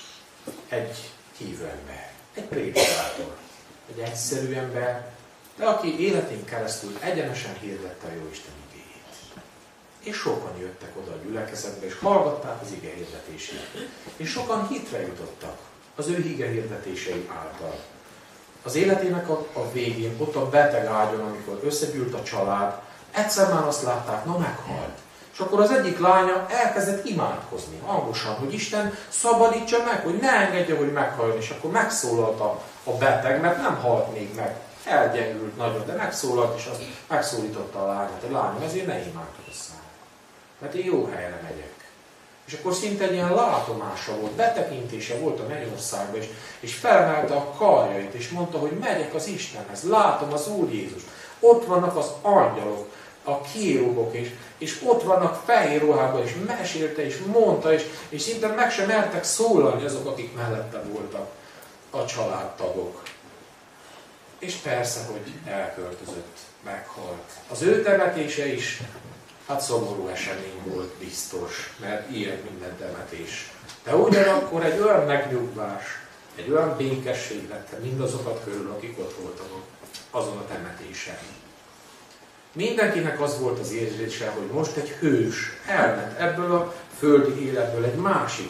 egy hívő ember, egy prédikátor, egy egyszerű ember, de aki életén keresztül egyenesen hirdette a Jóisten igéjét. És sokan jöttek oda a gyülekezetbe, és hallgatták az ige hirdetését. És sokan hitre jutottak az ő ige hirdetései által. Az életének a végén, ott a beteg ágyon, amikor összegyűlt a család, egyszer már azt látták, na meghalt. És akkor az egyik lánya elkezdett imádkozni hangosan, hogy Isten szabadítsa meg, hogy ne engedje, hogy meghalljon. És akkor megszólalt a beteg, mert nem halt még meg. Elgyengült nagyon, de megszólalt, és azt megszólította a lányát. A lányom, ezért ne imádkozzál. Mert én jó helyre megyek. És akkor szinte egy ilyen látomása volt, betekintése volt a mennyországba, és felemelte a karjait, és mondta, hogy megyek az Istenhez, látom az Úr Jézus. Ott vannak az angyalok, a kérubok, és ott vannak fehér ruhában, és mesélte, és mondta, és szinte meg sem mertek szólalni azok, akik mellette voltak, a családtagok. És persze, hogy elköltözött, meghalt. Az ő temetése is, hát szomorú esemény volt biztos, mert ilyen minden temetés. De ugyanakkor egy olyan megnyugvás, egy olyan békesség lett mindazokat körül, akik ott voltak azon a temetésen. Mindenkinek az volt az érzése, hogy most egy hős elment ebből a földi életből egy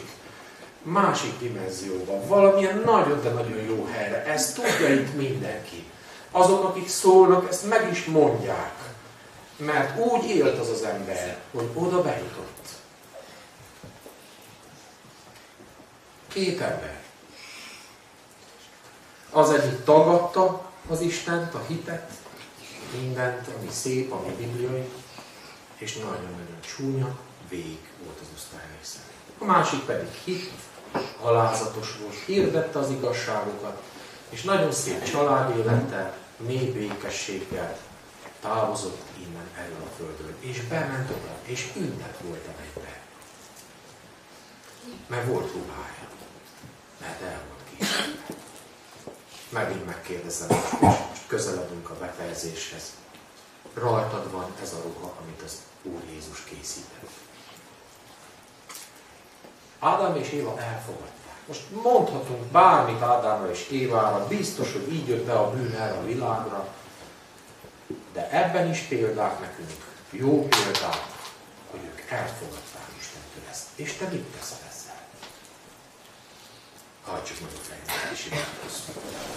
másik dimenzióban, valamilyen nagyon, de nagyon jó helyre. Ezt tudja itt mindenki. Azok, akik szólnak, ezt meg is mondják. Mert úgy élt az ember, hogy oda bejutott. 2 ember. Az egyik tagadta az Istent, a hitet, mindent, ami szép, ami bibliai, és nagyon-nagyon csúnya vég volt az osztályrésze. A másik pedig hitt, alázatos volt, hirdette az igazságokat, és nagyon szép családélettel, mély békességgel távozott innen erről a földről, és bement oda, és ünnep volt a mennybe. Mert volt ruhája, mert el volt készítve. Megint megkérdezem, most közeledünk a befejezéshez. Rajtad van ez a ruha, amit az Úr Jézus készített. Ádám és Éva elfogadták. Most mondhatunk bármit Ádámra és Évára, biztos, hogy így jött be a bűn erre a világra, de ebben is példák nekünk, jó példák, hogy ők elfogadták Istentől ezt. És te mit teszel ezzel? Hajtsuk meg a fejünket és imádkozzunk.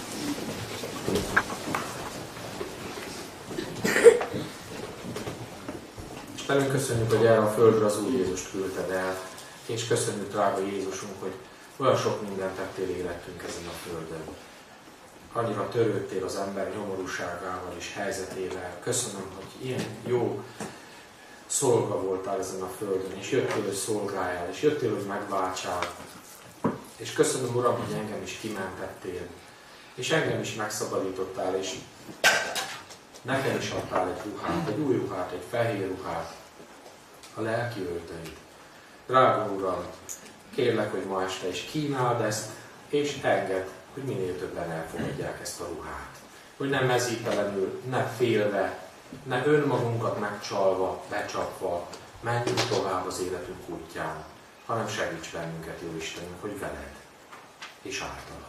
Istenünk, köszönjük, hogy erre a földre az Úr Jézust küldted el, és köszönjük, drága Jézusunk, hogy olyan sok mindent tettél életünk ezen a földön. Annyira törődtél az ember nyomorúságával és helyzetével. Köszönöm, hogy ilyen jó szolga voltál ezen a földön, és jöttél, hogy szolgáljál, és jöttél, hogy megváltsál. És köszönöm, Uram, hogy engem is kimentettél, és engem is megszabadítottál, és nekem is adtál egy ruhát, egy új ruhát, egy fehér ruhát, a lelki öltönyt. Drága Uram, kérlek, hogy ma este is kínáld ezt, és engedd, hogy minél többen elfogadják ezt a ruhát. Hogy nem mezítelenül, ne félve, ne önmagunkat megcsalva, becsapva, menjünk tovább az életünk útján, hanem segíts bennünket, jó Istenünk, hogy veled és általad.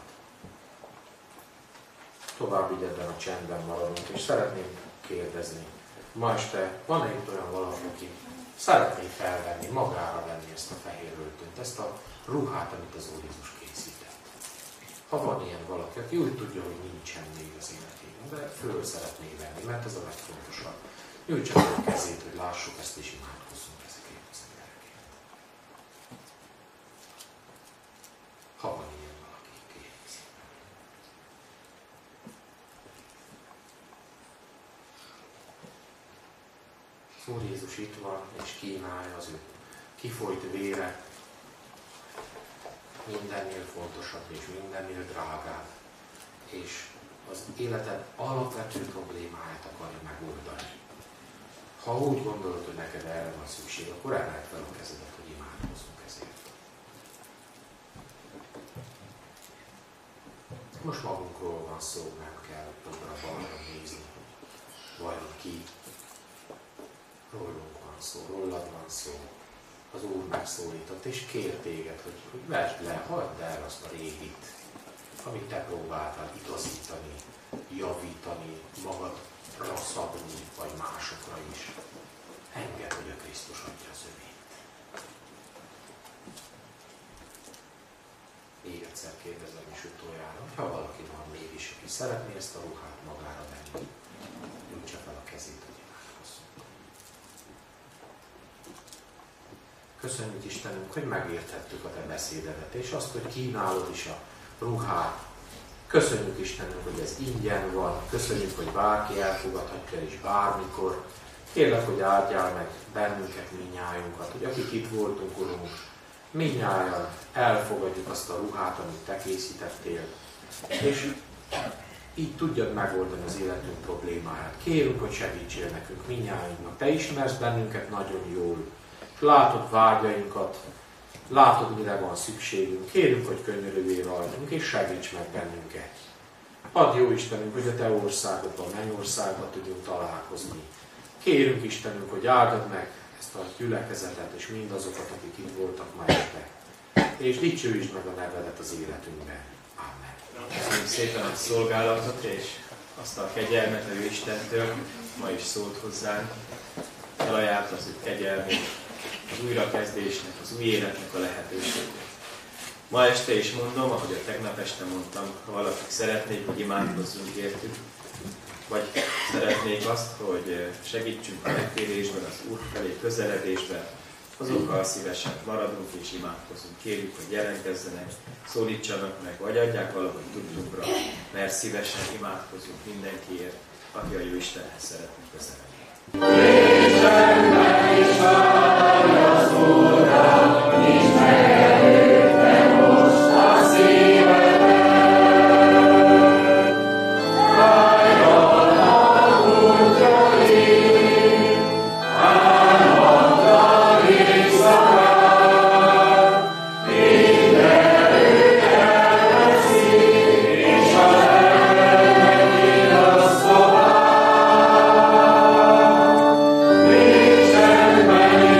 Tovább így ebben a csendben maradunk, és szeretném kérdezni, ma este van-e itt olyan valaki, aki szeretné felvenni, magára venni ezt a fehér öltönyt, ezt a ruhát, amit az Úr Jézus készített? Ha van ilyen valaki, aki úgy tudja, hogy nincsen még az életében, de föl szeretné venni, mert ez a legfontosabb. Nyújtsa fel a kezét, hogy lássuk ezt, és imádkozzunk ezekért az emberekért. Ha van ilyen valaki, kérjük szépen. Az Úr Jézus itt van, és kínálja az ő kifolyt vére, mindennél fontosabb és mindennél drágább, és az életed alapvető problémáját akarja megoldani. Ha úgy gondolod, hogy neked erre van szükség, akkor emeld fel a kezedet, hogy imádkozzunk ezért. Most magunkról van szó, nem kell jobbra-balra nézni, hogy vajon ki. Rólunk van szó, rólad van szó. Az Úr megszólított, és kér téged, hogy vesd le, hagyd el azt a régit, amit te próbáltál igazítani, javítani, magadra szabni, vagy másokra is. Engedd, hogy a Krisztus adja az övét. Még egyszer kérdezem is utoljára, ha valaki van mégis, aki szeretné ezt a ruhát magára venni, nyújtsa fel a kezét, hogy imádkozzunk. Köszönjük Istenünk, hogy megértettük a te beszédedet, és azt, hogy kínálod is a ruhát. Köszönjük Istenünk, hogy ez ingyen van, köszönjük, hogy bárki elfogadhatja és bármikor. Kérlek, hogy áldjál meg bennünket, minnyájunkat, hogy akik itt voltunk, Urunk, minnyájan elfogadjuk azt a ruhát, amit te készítettél, és így tudjad megoldani az életünk problémáját. Kérünk, hogy segítsél nekünk, minnyájunknak. Te ismersz bennünket nagyon jól, és látod vágyainkat, látod, mire van szükségünk. Kérünk, hogy könyörülj rajtunk, és segíts meg bennünket. Add jó Istenünk, hogy a te országodban, mennyországban tudjunk találkozni. Kérünk Istenünk, hogy áldod meg ezt a gyülekezetet, és mindazokat, akik itt voltak ma este. És dicsőítsd meg a nevedet az életünkben. Amen. Köszönjük szépen a szolgálatot, és azt a kegyelmet a Istentől, ma is szólt hozzánk. Felajánlt az ő kegyelmét, az újrakezdésnek, az új életnek a lehetőségét. Ma este is mondom, ahogy a tegnap este mondtam, ha valakik szeretnék, hogy imádkozzunk értük, vagy szeretnék azt, hogy segítsünk a megtérésben, az Úr felé közeledésben, azokkal szívesen maradunk és imádkozunk. Kérjük, hogy jelentkezzenek, szólítsanak meg, vagy adják valahogy tudtukra, mert szívesen imádkozunk mindenkiért, aki a jó Istenhez szeretne közeledni. Amen.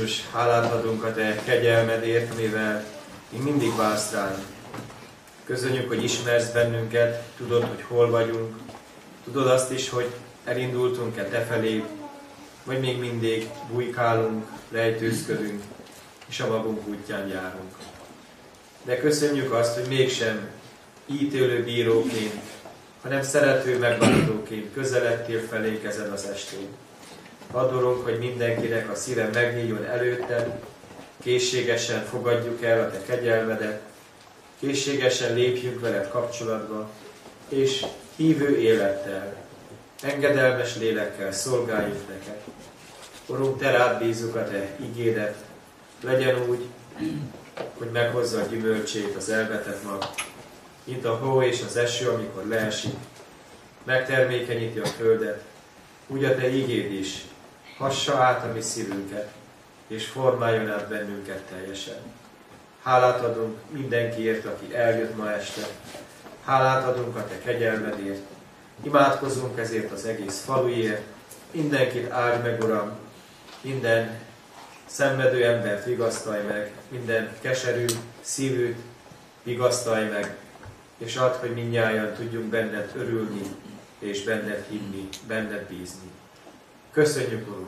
Jézus, hálát adunk a Te kegyelmedért, amivel még mindig vársz ránk. Köszönjük, hogy ismersz bennünket, tudod, hogy hol vagyunk, tudod azt is, hogy elindultunk-e Te felé, vagy még mindig bujkálunk, rejtőzködünk, és a magunk útján járunk. De köszönjük azt, hogy mégsem ítélő bíróként, hanem szerető megváltóként közeledtél felénk ezen az estén. Adorunk, hogy mindenkinek a szíve megnyíljon előtted, készségesen fogadjuk el a Te kegyelmedet, készségesen lépjünk veled kapcsolatba, és hívő élettel, engedelmes lélekkel szolgáljuk neked. Urunk, Te rád bízzuk a Te igédet, legyen úgy, hogy meghozza a gyümölcsét az elvetett mag, mint a hó és az eső, amikor leesik, megtermékenyíti a földet, úgy a Te igéd is hassa át a mi szívünket, és formáljon át bennünket teljesen. Hálát adunk mindenkiért, aki eljött ma este. Hálát adunk a Te kegyelmedért. Imádkozzunk ezért az egész faluért. Mindenkit áldj meg, Uram, minden szenvedő embert vigasztalj meg, minden keserű szívűt vigasztalj meg, és add, hogy mindnyájan tudjunk benned örülni, és benned hinni, benned bízni. Köszönjük, Urunk,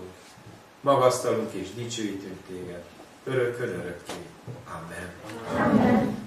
magasztalunk és dicsőítünk Téged, örökkön örökké. Amen. Amen.